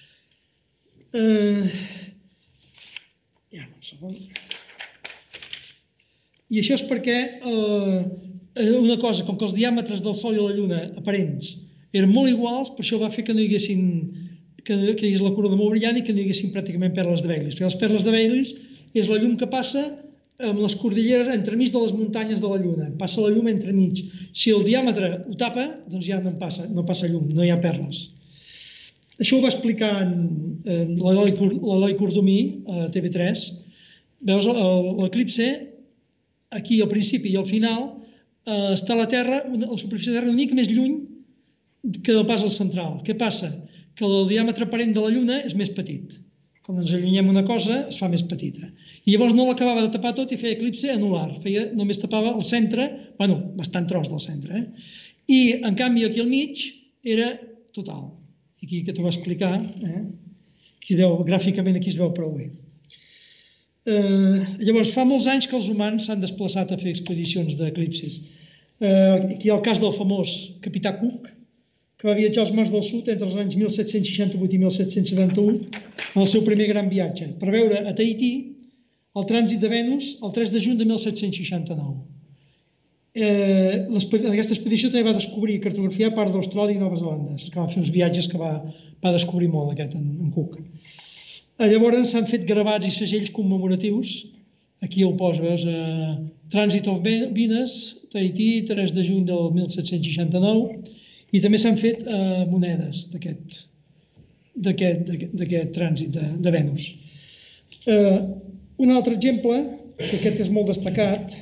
Speaker 1: Eh, ja, un segon. I això és perquè eh, una cosa, com que els diàmetres del Sol i la Lluna aparents eren molt iguals, per això va fer que no hi haguessin que hi hagués la corona molt brillant i que no hi haguessin pràcticament perles de Bailey. Perquè les perles de Bailey és la llum que passa amb les cordilleres entremig de les muntanyes de la Lluna. Passa la llum entremig. Si el diàmetre ho tapa, doncs ja no passa, no passa llum, no hi ha perles. Això ho va explicar l'Eloi Cordomí a T V tres. Veus, l'eclipse, aquí al principi i al final, està la Terra, la superfície de la Terra una mica més lluny que no pas al central. Què passa? Que el diàmetre aparent de la Lluna és més petit. Quan ens allunyem una cosa, es fa més petita. I llavors no l'acabava de tapar tot i feia eclipse anular. Feia, només tapava el centre, bueno, bastant tros del centre. Eh? I, en canvi, aquí al mig era total. I aquí que t'ho va explicar, eh? Aquí es veu, gràficament aquí es veu prou bé. Eh, llavors, fa molts anys que els humans s'han desplaçat a fer expedicions d'eclipsis. Eh, aquí hi ha el cas del famós capità Cook, que va viatjar als mars del sud entre els anys mil set-cents seixanta-vuit i mil set-cents setanta-u en el seu primer gran viatge, per veure a Tahití el trànsit de Venus el tres de juny de mil set-cents seixanta-nou. Eh, en aquesta expedició també va descobrir i cartografiar part d'Austràlia i Nova Zelanda, que va fer uns viatges que va, va descobrir molt aquest en, en Cook. Eh, llavors s'han fet gravats i segells commemoratius Aquí ho poso, veus? Transit of Venus, Tahití, tres de juny del mil set-cents seixanta-nou, i també s'han fet monedes d'aquest trànsit de Venus. Un altre exemple, que aquest és molt destacat,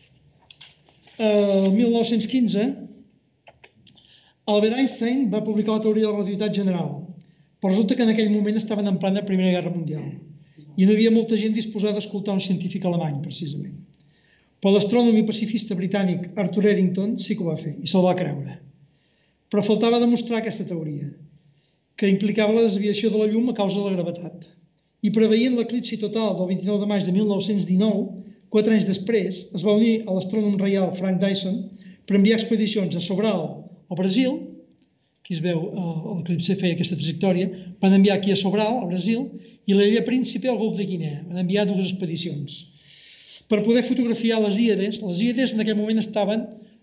Speaker 1: el mil nou-cents quinze, Albert Einstein va publicar la teoria de la relativitat general, però resulta que en aquell moment estaven en plena Primera Guerra Mundial i no hi havia molta gent disposada a escoltar un científic alemany, precisament. Però l'astrònom i pacifista britànic Arthur Eddington sí que ho va fer i se'l va creure. Però faltava demostrar aquesta teoria, que implicava la desviació de la llum a causa de la gravetat. I preveient l'eclipsi total del vint-i-nou de maig de mil nou-cents dinou, quatre anys després, es va unir a l'astrònom reial Frank Dyson per enviar expedicions a Sobral, al Brasil, aquí es veu l'eclipsi feia aquesta trajectòria, van enviar aquí a Sobral, al Brasil, i a l'illa Príncipe al Golf de Guinea. Van enviar dues expedicions per poder fotografiar les Íades. Les Íades en aquell moment estaven,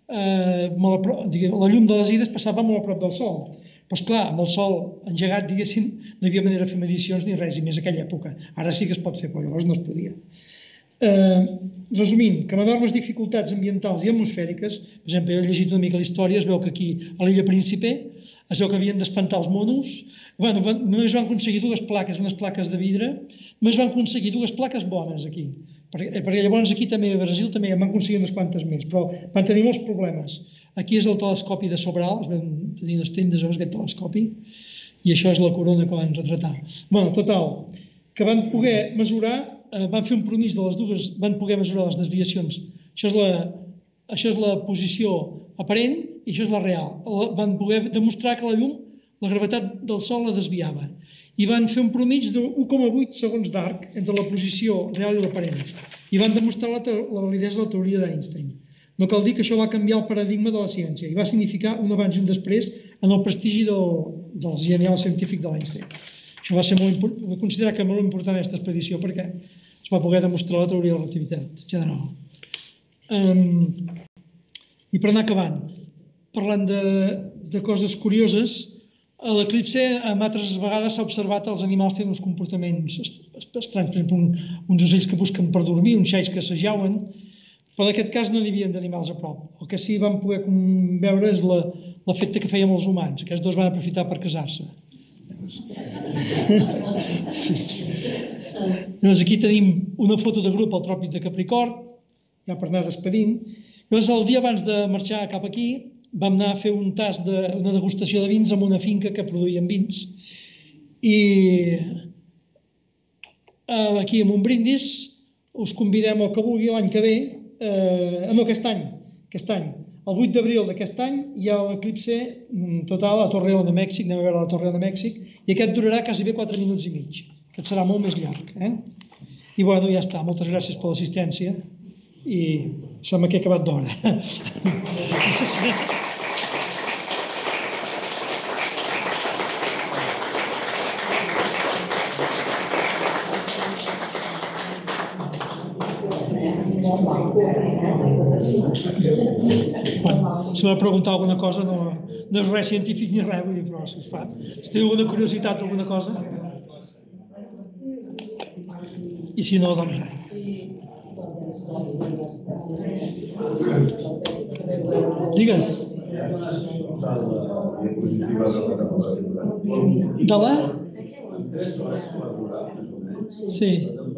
Speaker 1: la llum de les Íades passava molt a prop del Sol. Però, esclar, amb el Sol engegat, diguéssim, no hi havia manera de fer medicions ni res, i més en aquella època. Ara sí que es pot fer, però llavors no es podia. Resumint, que amb enormes dificultats ambientals i atmosfèriques, per exemple, he llegit una mica la història, es veu que aquí, a l'illa Príncipe, es veu que havien d'espantar els monos, bueno, només van aconseguir dues plaques, unes plaques de vidre, només van aconseguir dues plaques bones aquí, perquè llavors aquí també, a Brasil, també van aconseguir unes quantes més, però van tenir molts problemes. Aquí és el telescopi de Sobral, es van tenir unes tendes a aquest telescopi, i això és la corona que van retratar. Bueno, total, que van poder mesurar, van fer un promís de les dues, van poder mesurar les desviacions. Això és la, això és la posició aparent i això és la real. Van poder demostrar que la llum, la gravetat del Sol la desviava. I van fer un promís d'u coma vuit segons d'arc entre la posició real i l'aparent. I van demostrar la, la validesa de la teoria d'Einstein. No cal dir que això va canviar el paradigma de la ciència i va significar un abans i un després en el prestigi del, del genial científic de l'Einstein. Això va ser molt important, va considerar que molt important aquesta expedició perquè es va poder demostrar la teoria de la relativitat general. Um, I per anar acabant, parlant de, de coses curioses, a l'eclipse, en altres vegades s'ha observat que els animals tenen uns comportaments estranys, per exemple, un, uns ocells que busquen per dormir, uns xais que s'ajauen, però en aquest cas no n'hi havia d'animals a prop. El que sí vam poder veure és l'efecte que fèiem els humans. Aquests dos van aprofitar per casar-se. Sí. Llavors aquí tenim una foto de grup al tròpic de Capricorn, ja per anar despedint. Llavors el dia abans de marxar cap aquí vam anar a fer un tast d'una degustació de vins en una finca que produïen vins i aquí en un brindis us convidem el que vulgui l'any que ve, eh, no aquest any, aquest any, el vuit d'abril d'aquest any hi ha l'eclipse total a Torreón de Mèxic, anem a veure la Torreón de Mèxic, i aquest durarà quasi bé quatre minuts i mig. Aquest serà molt més llarg. Eh? I bueno, ja està. Moltes gràcies per l'assistència i sembla que he acabat d'hora. Bueno, si m'ha preguntat alguna cosa, no, no és res científic ni res, vull dir, però si es fa. Si teniu alguna curiositat o alguna cosa... I si no, doncs res. Digues. De la? Sí.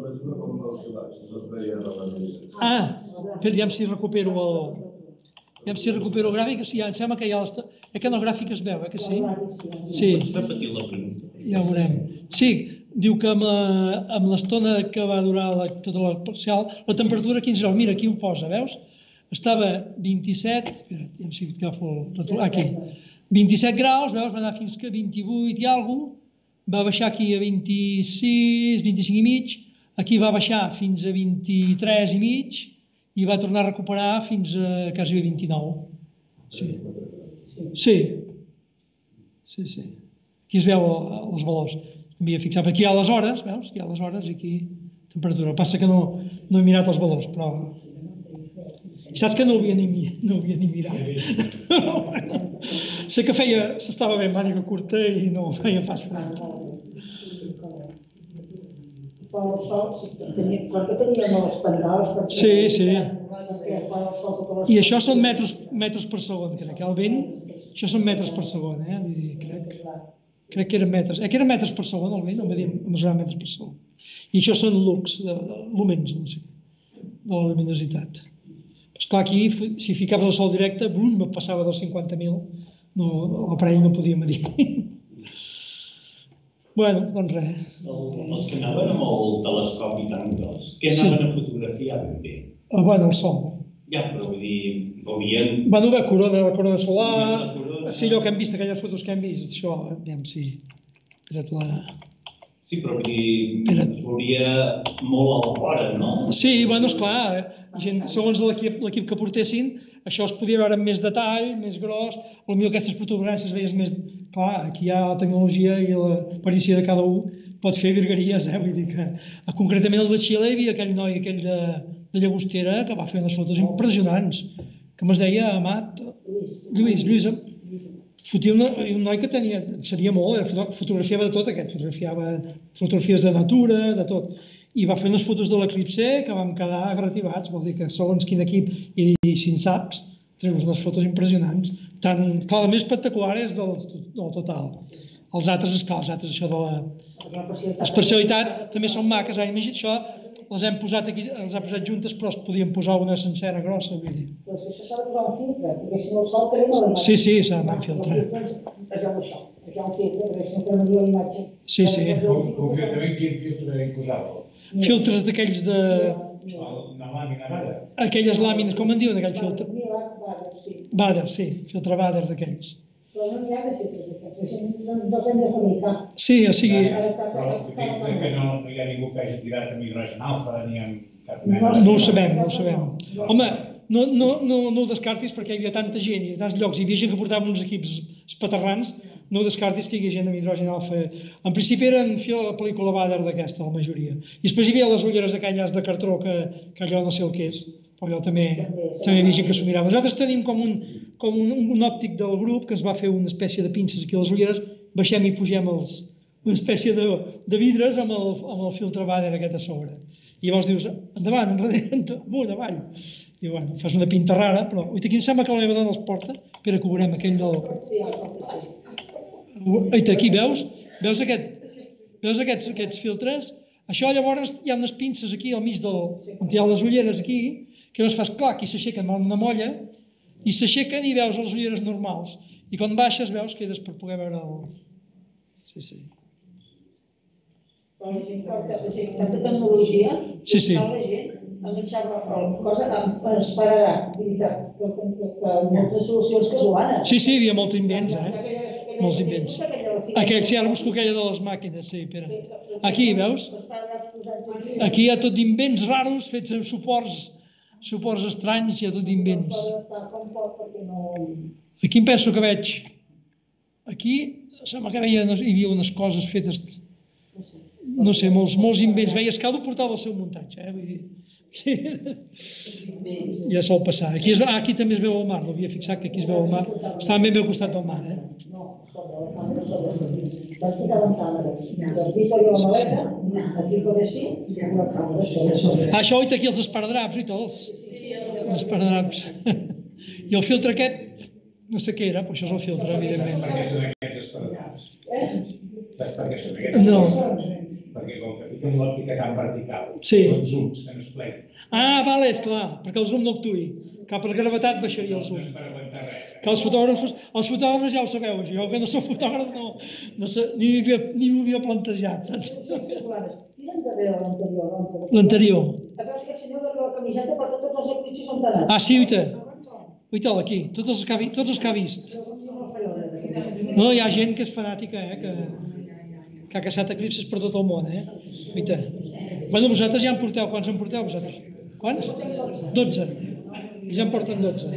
Speaker 1: Ah, aviam si recupero el... Aviam si recupero el gràfic, sí, em sembla que ja l'està... Eh que en el gràfic es veu, eh que sí? Sí. Ja ho veurem. Sí, diu que amb l'estona que va durar tota la parcial, la temperatura quinze graus, mira, aquí ho posa, veus? Estava vint-i-set, espera't, ja em sé que agafo el retrolat, aquí, vint-i-set graus, veus, va anar fins que vint-i-vuit i alguna cosa, va baixar aquí a vint-i-sis, vint-i-cinc i mig, aquí va baixar fins a vint-i-tres i mig i va tornar a recuperar fins a quasi vint-i-nou. Sí. Sí. Sí, sí. Aquí es veu els valors. M'havia fixat aquí hi ha les hores, veus? Hi ha les hores i aquí temperatura. Passa que no, no he mirat els valors, però... I saps que no ho havia ni, no ho havia ni mirat. Sé que feia, s'estava bé màniga curta i no feia pas fred.
Speaker 2: Fora el sol, tenia, sort que tenia molts pendals.
Speaker 1: Sí, sí. I això són metres, metres per segon, crec. El vent, això són metres per segon, eh? Vull dir, crec, crec que eren metres. Eh, que eren metres per segon, el vent, no m'havia mesurat metres per segon. I això són lux, de, de, lúmens, no sé, de la luminositat. Però esclar, aquí, si ficaves el sol directe, brum, me passava dels cinquanta mil, no, l'aparell no podia medir. Bueno, doncs res.
Speaker 3: Els que anaven amb el telescopi tan gros, què anaven a fotografiar ben bé?
Speaker 1: Bueno, el sol.
Speaker 3: Ja, però vull dir, veien...
Speaker 1: Bueno, la corona, la corona solar, sí, allò que hem vist, aquelles fotos que hem vist, això, aviam si... Espera't la...
Speaker 3: Sí, però vull dir, es veuria molt a la vora, no?
Speaker 1: Sí, bueno, esclar, segons l'equip que portessin, això es podia veure amb més detall, més gros, potser aquestes fotografies veies més... Clar, aquí hi ha la tecnologia i l'aparició de cada un pot fer virgueries, eh? Vull dir que... Concretament el de Xile hi havia aquell noi, aquell de, de Llagostera, que va fer unes fotos impressionants, que es deia Amat... Lluís, Lluís... Fotia una, un noi que tenia... Sabia molt, fotografiava de tot aquest, fotografiava fotografies de natura, de tot. I va fer unes fotos de l'eclipse que vam quedar agrativats, vol dir que segons quin equip, i, i si en saps, treus unes fotos impressionants. Tant, clar, la més espectacular és del, del total. Els altres, esclar, els altres, això de la especialitat, també són maques. Ah, imagina't això, les hem posat aquí, les hem posat juntes, però es podien posar una sencera grossa, vull dir.
Speaker 2: Però això s'ha de posar un filtre, perquè si no el sol crema la imatge.
Speaker 1: Sí, sí, s'ha d'anar amb filtre.
Speaker 2: Vegeu això, hi ha un filtre, perquè si no cremaria la imatge.
Speaker 1: Sí, sí.
Speaker 4: Concretament, quin filtre hi posàveu?
Speaker 1: Filtres d'aquells de...
Speaker 4: Una làmina vada?
Speaker 1: Aquelles làmines, com en diuen, aquell filtre? Bader, sí, filtre Bader d'aquells.
Speaker 2: Però no n'hi ha de filtres d'aquests, no els hem de fabricar.
Speaker 1: Sí, o sigui...
Speaker 4: Però dic que no hi ha ningú que hagi tirat amb hidrogen alfa ni amb cap mena...
Speaker 1: No ho sabem, no ho sabem. Home, no, no, no, no ho descartis perquè hi havia tanta gent i tants llocs, hi havia gent que portava uns equips espaterrans, no ho descartis que hi havia gent amb hidrogen alfa. En principi eren la pel·lícula Bader d'aquesta, la majoria. I després hi havia les ulleres aquelles de cartró que, que allò no sé el que és, però allò també, també hi havia gent que s'ho mirava. Nosaltres tenim com un, com un, un òptic del grup que ens va fer una espècie de pinces aquí a les ulleres, baixem i pugem els, una espècie de, de vidres amb el, amb el filtre Bader aquest a sobre. I llavors dius, endavant, enrere, amunt, avall. I bueno, fas una pinta rara, però... Ui, aquí em sembla que la meva dona els porta, espera que ho veurem, aquell del... Eita, aquí veus? Veus, aquest, veus aquests, aquests filtres? Això llavors hi ha unes pinces aquí al mig del... on hi ha les ulleres aquí, que llavors fas clac i s'aixequen amb una molla i s'aixequen i veus les ulleres normals. I quan baixes veus quedes per poder veure el... Sí, sí.
Speaker 2: Però la gent porta, la gent tanta tecnologia,
Speaker 1: Sí, sí.
Speaker 2: la gent enganxar la cosa es pararà, moltes solucions casuanes.
Speaker 1: Sí, sí, hi havia molts invents, eh? Molts invents. Aquell, sí, ara busco aquella de les màquines, sí, espera. Aquí, veus? Aquí hi ha tot d'invents raros fets amb suports, suports estranys, hi ha tot d'invents. Aquí em penso que veig. Aquí, sembla que veia, hi havia unes coses fetes, no sé, molts, molts invents. Veies, cada un portava el seu muntatge, eh? Vull dir, ja sol passar. Aquí, és, ah, aquí també es veu el mar, no havia fixat que aquí es veu el mar. Estàvem ben bé al costat del mar, eh?
Speaker 2: No, sobre la càmera, sobre la vas ficar en càmera. Aquí feia la maleta, aquí poder sí, i amb la càmera sobre.
Speaker 1: Ah, això, oita, aquí els esparadraps, oita, els, els esparadraps. I el filtre aquest, no sé què era, però això és el filtre, evidentment.
Speaker 4: Per què són aquests esparadraps? Saps per què són aquests?
Speaker 1: No.
Speaker 4: Perquè com que fiquen l'òptica tan vertical,
Speaker 1: Sí.
Speaker 4: són zooms que no es pleguen.
Speaker 1: Ah, vale, esclar, perquè el zoom no actuï. Cap per gravetat baixaria el
Speaker 4: No
Speaker 1: zoom.
Speaker 4: és per aguantar res.
Speaker 1: Que els fotògrafs, els fotògrafs ja ho sabeu, jo que no soc fotògraf no, no sé, ni m'ho havia, ni m'ho havia plantejat, saps?
Speaker 2: Tiren darrere l'anterior.
Speaker 1: L'anterior.
Speaker 2: A veure que el senyor de la camiseta porta tots els eclipsis on t'ha anat.
Speaker 1: Ah, sí, oita. Oita, aquí, tots els que ha, vi- tots els que ha vist. No, hi ha gent que és fanàtica, eh, que, que ha caçat eclipses per tot el món, eh? Oita. Bueno, vosaltres ja en porteu, quants en porteu vosaltres? Quants? Dotze. Ells ja en porten dotze.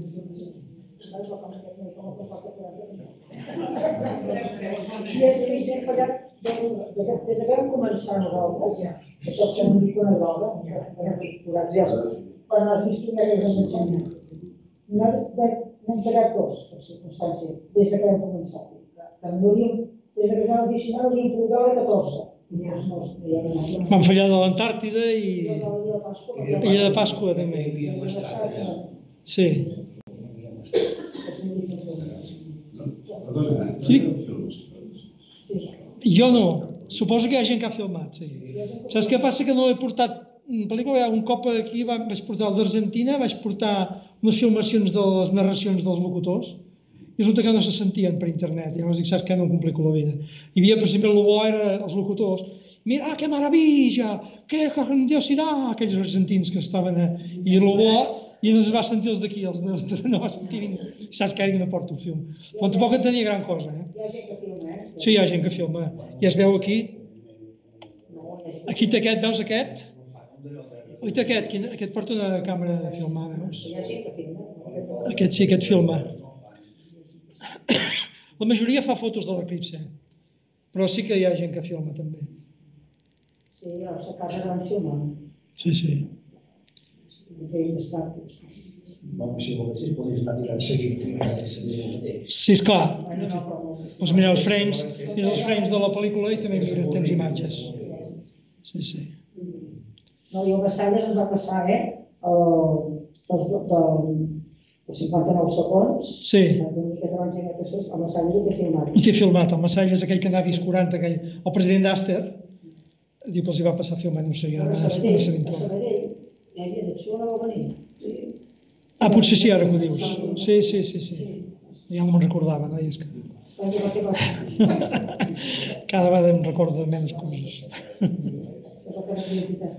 Speaker 2: I és ben fallat, des que vam començar nosaltres, això és que no dic una droga, posats ja, quan has vist una que és ensenyar. N'hem fallat dos, per circumstància, des que vam començar. Des que vam oficinar hauríem portat a catorze.
Speaker 1: Vam fer allà de l'Antàrtida i Illa de Pasqua també. Sí. Sí? Jo no. Suposo que hi ha gent que ha filmat, sí. Saps què passa? Que no he portat pel·lícula. Un cop aquí vaig portar el d'Argentina, vaig portar unes filmacions de les narracions dels locutors i resulta que no se sentien per internet. Llavors dic, saps què? No em complico la vida. Hi havia, per exemple, el bo era els locutors. Mira, que meravella, que grandiosidad, aquells argentins que estaven a... I el bo, i no es va sentir els d'aquí, els de... no va sentir ningú. Saps que ara no porto film. Però tampoc en tenia gran cosa, eh?
Speaker 2: Hi ha gent que filma, eh?
Speaker 1: Sí, hi ha gent que filma. I es veu aquí. Aquí té aquest, veus aquest? Ui, té aquest, aquest porta una càmera de filmar, veus?
Speaker 2: Hi ha gent que filma.
Speaker 1: Aquest sí, aquest filma. La majoria fa fotos de l'eclipse, però sí que hi ha gent que filma també.
Speaker 2: Sí, a la casa van filmar.
Speaker 1: Sí, sí.
Speaker 2: Tenim les partes.
Speaker 5: Bueno, si volguessis, podries anar tirant seguit.
Speaker 1: Sí, esclar. Doncs mira els frames, mira els frames de la pel·lícula i també mira, tens imatges. Sí, sí.
Speaker 2: No, i el Vassalles ens va passar, eh? Els cinquanta-nou segons.
Speaker 1: Sí.
Speaker 2: Una miqueta abans de que el Vassalles ho té filmat.
Speaker 1: Ho té filmat, el Massalles, aquell que anava als quaranta, aquell, el president d'Àster, diu que els hi va passar filmant, no sé, ja
Speaker 2: A
Speaker 1: va
Speaker 2: Sabadell,
Speaker 1: ser
Speaker 2: a Sabadell, hi havia d'acció, no va venir.
Speaker 1: Ah, potser sí, ara que ho dius. Sí, sí, sí, sí. Ja no me'n recordava, no? I és que...
Speaker 2: Perquè va ser cosa.
Speaker 1: Cada vegada em recordo de menys coses.
Speaker 2: És el que necessites.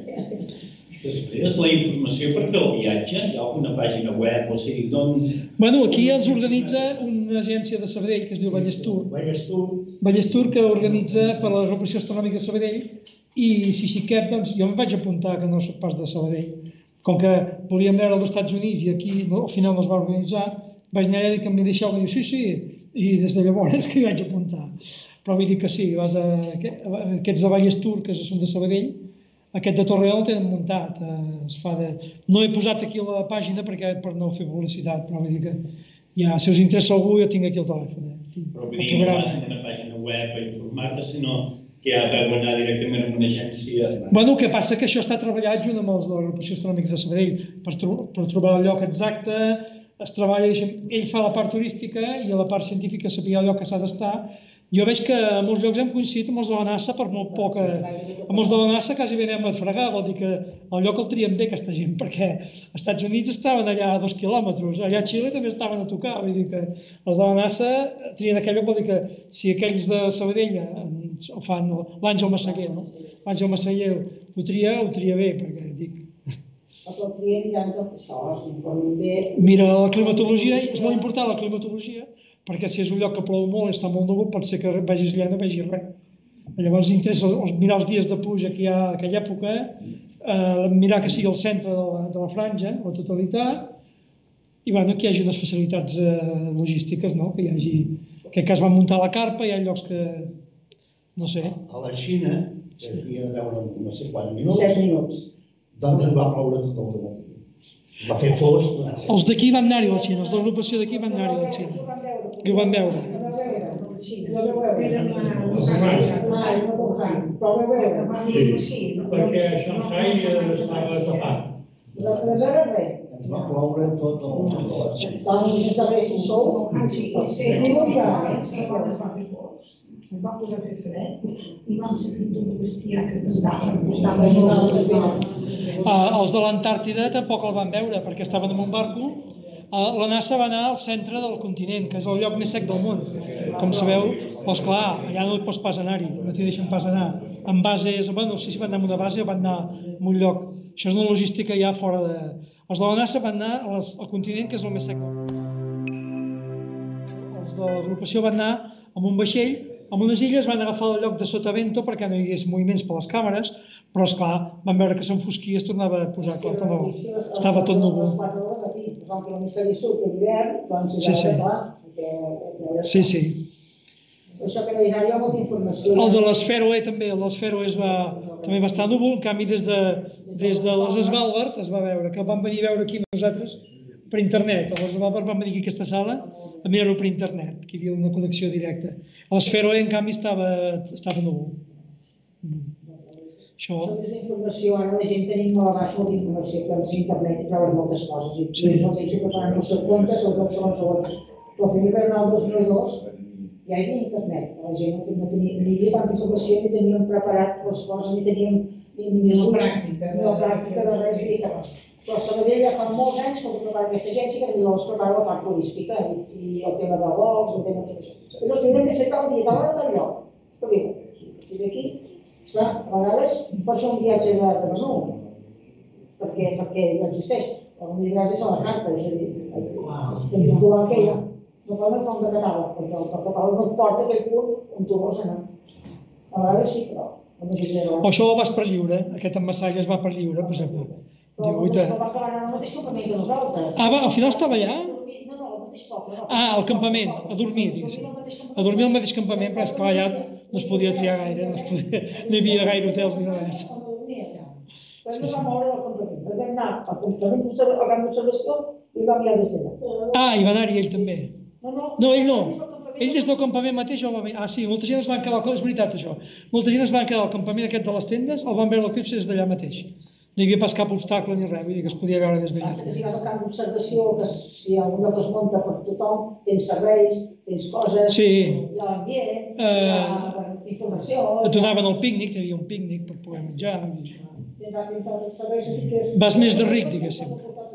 Speaker 3: Després, la informació per fer el viatge, hi ha alguna pàgina web, o sigui, d'on...
Speaker 1: Bueno, aquí els organitza una agència de Sabadell que es diu Vallestur.
Speaker 5: Vallestur.
Speaker 1: Vallestur, que organitza per la Repressió Astronòmica de Sabadell, i si així cap, doncs jo em vaig apuntar, que no soc pas de Sabadell. Com que volíem veure els Estats Units i aquí al final no es va organitzar, vaig anar allà i que em deixeu i diu, sí, sí, i des de llavors que hi vaig apuntar. Però vull dir que sí, vas a... aquests de Vallestur, que són de Sabadell, aquest de Torreón el tenen muntat. Es fa de... No he posat aquí la pàgina perquè per no fer publicitat, però vull dir que ja, si us interessa algú, jo tinc aquí el telèfon. Eh?
Speaker 3: Però vull dir, no vas a una pàgina web a informar-te, sinó que ja veu anar directament a una agència.
Speaker 1: Bueno, el que passa que això està treballat junt amb els de la Repressió Astronòmica de Sabadell per, tro per trobar el lloc exacte, es treballa, ell fa la part turística i a la part científica saber el lloc que s'ha d'estar. Jo veig que a molts llocs hem coincidit amb els de la NASA per molt poca... Amb els de la NASA quasi bé anem a fregar, vol dir que el lloc el trien bé aquesta gent, perquè als Estats Units estaven allà a dos quilòmetres, allà a Xile també estaven a tocar, vull dir que els de la NASA trien aquell lloc, vol dir que si aquells de Sabadell ho fan, l'Àngel Massaguer, no? L'Àngel Massaguer ho tria, ho tria bé, perquè dic...
Speaker 2: El trien mirant això, s'informen bé...
Speaker 1: Mira, la climatologia, és molt important la climatologia, perquè si és un lloc que plou molt i està molt núvol, pot ser que vegis allà i no vegis res. Llavors interessa mirar els dies de pluja que hi ha a aquella època, eh, mirar que sigui el centre de la, de la franja, la totalitat, i bueno, que hi hagi unes facilitats eh, logístiques, no? Que hi hagi... En aquest cas van muntar la carpa, hi ha llocs que... no sé.
Speaker 5: A la Xina, que havia de veure no sé quants minuts,
Speaker 2: set minuts.
Speaker 5: doncs va ploure tot el matí. Va fer fosc.
Speaker 1: Els d'aquí van anar-hi a la Xina, els de l'agrupació d'aquí van anar-hi a la Xina. I ho van veure.
Speaker 4: Sí, perquè Shanghai estava tapat.
Speaker 5: Ens va ploure tot el...
Speaker 6: Ens vam posar a fer fred i vam sentir tot el bestiar que cantava.
Speaker 1: Els de l'Antàrtida tampoc el van veure perquè estaven en un barco. La NASA va anar al centre del continent, que és el lloc més sec del món. Com sabeu, doncs clar, allà no et pots pas anar-hi, no t'hi deixen pas anar. En bases, bueno, no sé si van anar a una base o van anar a un lloc. Això és una logística ja fora de... Els de la NASA van anar al continent, que és el més sec del món. Els de l'agrupació van anar amb un vaixell, amb unes illes, van agafar el lloc de Sotavento perquè no hi hagués moviments per les càmeres, però esclar, van veure que s'enfosquia i es tornava a posar clar, però no, estava tot núvol. Sí, sí. Sí, sí.
Speaker 2: Això que deies ara, hi ha molta informació.
Speaker 1: El de l'Esfèroe també, el d'l'Esfèroe també va estar núvol, en canvi des de, des de les Svalbard es va veure, que vam venir a veure aquí nosaltres per internet. A les Svalbard vam venir aquí a aquesta sala a mirar-ho per internet, que hi havia una connexió directa. A l'Esfèroe, en canvi, estava, estava núvol. Això...
Speaker 2: Són desinformació, ara la gent tenim a l'abast molta informació, que amb internet hi trobes moltes coses, i
Speaker 1: Sí.
Speaker 2: no sé si posaran el seu compte, sobretot segons segons. Però primer per anar al dos mil dos ja hi havia internet, la gent no no tenia ni havia tanta informació, ni teníem preparat les coses, ni teníem ni, ni,
Speaker 6: Ni la pràctica.
Speaker 2: ni la pràctica de res, vull dir que però a Sabadell ja fa molts anys que ho prepara aquesta agència, que també es prepara la part turística, i, i el tema de vols, el tema de això. Però els tindrem de ser tal dia, tal hora, tal lloc. Està bé, si aquí, esclar, a vegades pot ser un viatge de, de menú, perquè, perquè ja existeix. Però no diràs és a la carta, és a dir, que no igual que ella. No poden fer un de catàleg, perquè el catàleg no et porta a aquell punt on tu vols anar. A vegades sí, però la majoria no.
Speaker 1: O això ho vas per lliure, aquest emmassall es va per lliure, per exemple.
Speaker 2: Però
Speaker 1: divuit...
Speaker 2: no va acabar anant al mateix campament que nosaltres.
Speaker 1: Ah, va, al final estava allà?
Speaker 2: No, no, al mateix poble.
Speaker 1: Ah, al campament, a dormir, diguéssim. A dormir al mateix campament, però esclar, allà no es podia triar gaire, no, es podia... no hi havia gaire hotels ni res.
Speaker 2: Però no va moure del campament. Vam anar al campament d'observació, al camp d'observació i vam mirar des d'allà.
Speaker 1: Ah, hi va anar-hi ell també.
Speaker 2: No, no,
Speaker 1: No, ell no. Ell des del campament mateix el va veure. Ah, sí, molta gent es van quedar, és veritat això. Molta gent es van quedar al campament aquest de les tendes, el van veure l'eclipsi des d'allà mateix. No hi havia pas cap obstacle ni res, vull dir que es podia veure des d'allà.
Speaker 2: Si vas al camp d'observació, que si hi ha alguna cosa es munta per tothom, tens serveis, tens coses,
Speaker 1: Sí.
Speaker 2: hi ha l'ambient, hi ha informació...
Speaker 1: Et donaven el pícnic, hi havia un pícnic per poder menjar.
Speaker 2: Tens altres serveis, així que...
Speaker 1: Vas més de ric, diguéssim.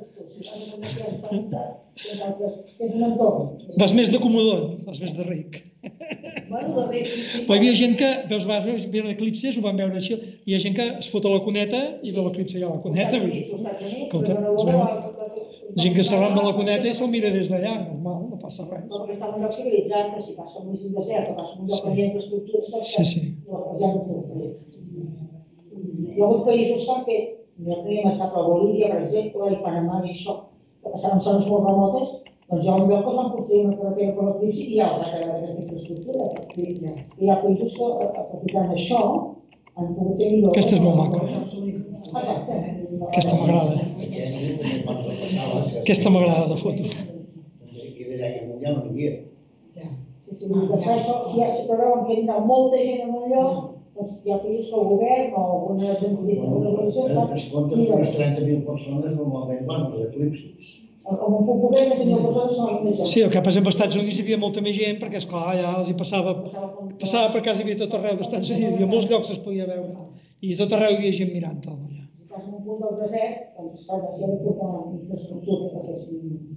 Speaker 2: Tens un entorn.
Speaker 1: Vas més de comodor, vas més de ric.
Speaker 2: Bueno, de ric, sí, sí.
Speaker 1: Però hi havia gent que, veus, vas veure eclipses, ho van veure així, hi ha gent que es fot a la cuneta i veu l'eclipse allà a la cuneta. Vull dir, escolta, es veu, gent que s'arramba a la cuneta i se'l mira des d'allà, normal, no passa res.
Speaker 2: No, perquè està en un lloc civilitzat, però si passa un mig desert o passa un lloc que hi ha infraestructures,
Speaker 1: Sí, sí.
Speaker 2: no, ja no té. Hi ha hagut països que han fet, no teníem estat a Bolívia, per exemple, i Panamà i això, que passaven zones molt remotes, doncs hi ha un lloc que es van construir una carretera per l'eclipsi i ja els ha quedat aquesta infraestructura. I hi ha països que, aprofitant això, han pogut fer millor.
Speaker 1: Aquesta és molt maca.
Speaker 2: Exacte.
Speaker 1: Aquesta m'agrada. Aquesta m'agrada de foto.
Speaker 5: I de l'aire mundial no hi havia.
Speaker 2: Sí, sí, vull dir que es fa això, si, si preveuen que hi ha molta gent en un lloc, doncs hi ha països que el govern o algunes entitats, algunes organitzacions
Speaker 5: Es compta que unes trenta mil persones normalment van als eclipsis.
Speaker 2: com un poc govern, que tenia persones són algunes gent.
Speaker 1: Sí, el que passa als Estats Units hi havia molta més gent, perquè esclar, allà els hi passava, passava per casa, hi havia tot arreu dels Estats Units, i a molts llocs es podia veure. I tot arreu hi havia gent mirant-te'l allà.
Speaker 2: Si fas en un punt del desert, doncs clar, s'hi ha de portar infraestructura perquè és...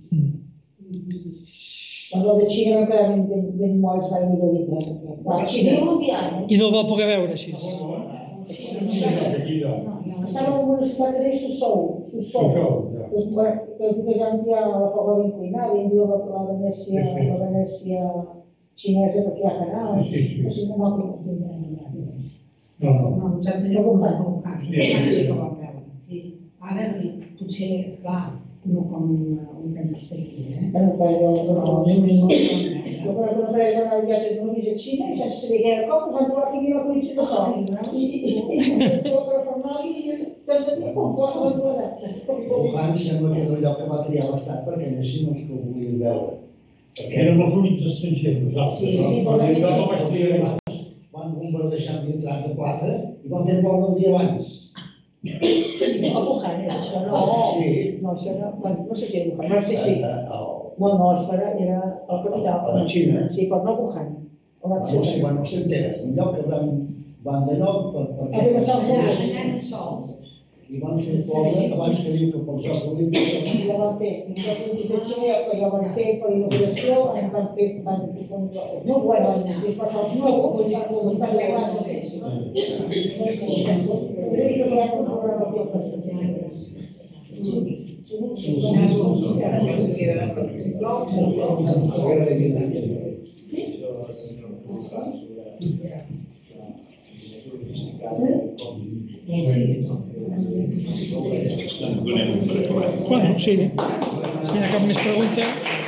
Speaker 2: Doncs el de Xina va quedar ben, ben, ben molts va venir de dintre. La Xina no hi ha,
Speaker 1: I no el va poder veure així.
Speaker 2: estava en una ciutat que deia Susou, Susou. Doncs, bueno, que ja ens hi ha la pobla ben cuinada, i diu la, la Venècia, la Venècia xinesa, perquè hi ha canals.
Speaker 4: Sí, sí.
Speaker 2: O sigui, no, no,
Speaker 4: No, no.
Speaker 6: No, ja tenia un Wuhan, sí que vam veure. Sí. Ara sí, potser, esclar, no com un país d'aquí, eh?
Speaker 2: Bueno, però jo,
Speaker 6: Però
Speaker 2: però,
Speaker 6: no, no, no,
Speaker 2: jo per una parella d'anar de viatge de nois a Xina i sense saber què era com, van trobar que hi havia una col·lecció de sol. I, i, i, tot reformat i tots aquí, com tot, van trobar.
Speaker 5: Wuhan sembla que és el lloc que va triar l'Estat perquè anessin els que ho volien veure. Perquè
Speaker 4: Érem els únics estrangers, nosaltres.
Speaker 2: Sí, sí,
Speaker 4: no?
Speaker 2: però
Speaker 4: Jo no vaig triar abans.
Speaker 5: van bombardejar el nitrat de plata i van fer vol el dia abans.
Speaker 2: A Wuhan era això, no?
Speaker 5: Sí.
Speaker 2: No, això no, bueno, no sé si era Wuhan, no sé si...
Speaker 5: A- a-
Speaker 2: No, no, era, era el capital.
Speaker 5: A la Xina.
Speaker 2: Sí, però no Wuhan.
Speaker 5: Bueno, sí, bueno, s'entera, un lloc que van, van d'allò per, per
Speaker 2: A veure, està el
Speaker 6: Allà
Speaker 2: fons.
Speaker 6: anem sols.
Speaker 5: i van fer el poble abans que diu que pels Jocs Olímpics
Speaker 2: I la van fer. I la Principi de Xina ja la van fer per inauguració, van fer, van fer els núvols, bueno, van dispersar els núvols, i van fer grans els ells. Jo dic que farà un programa per fer
Speaker 3: Doncs donem per acabat.
Speaker 1: Bueno, sí. Si no hi ha cap més pregunta...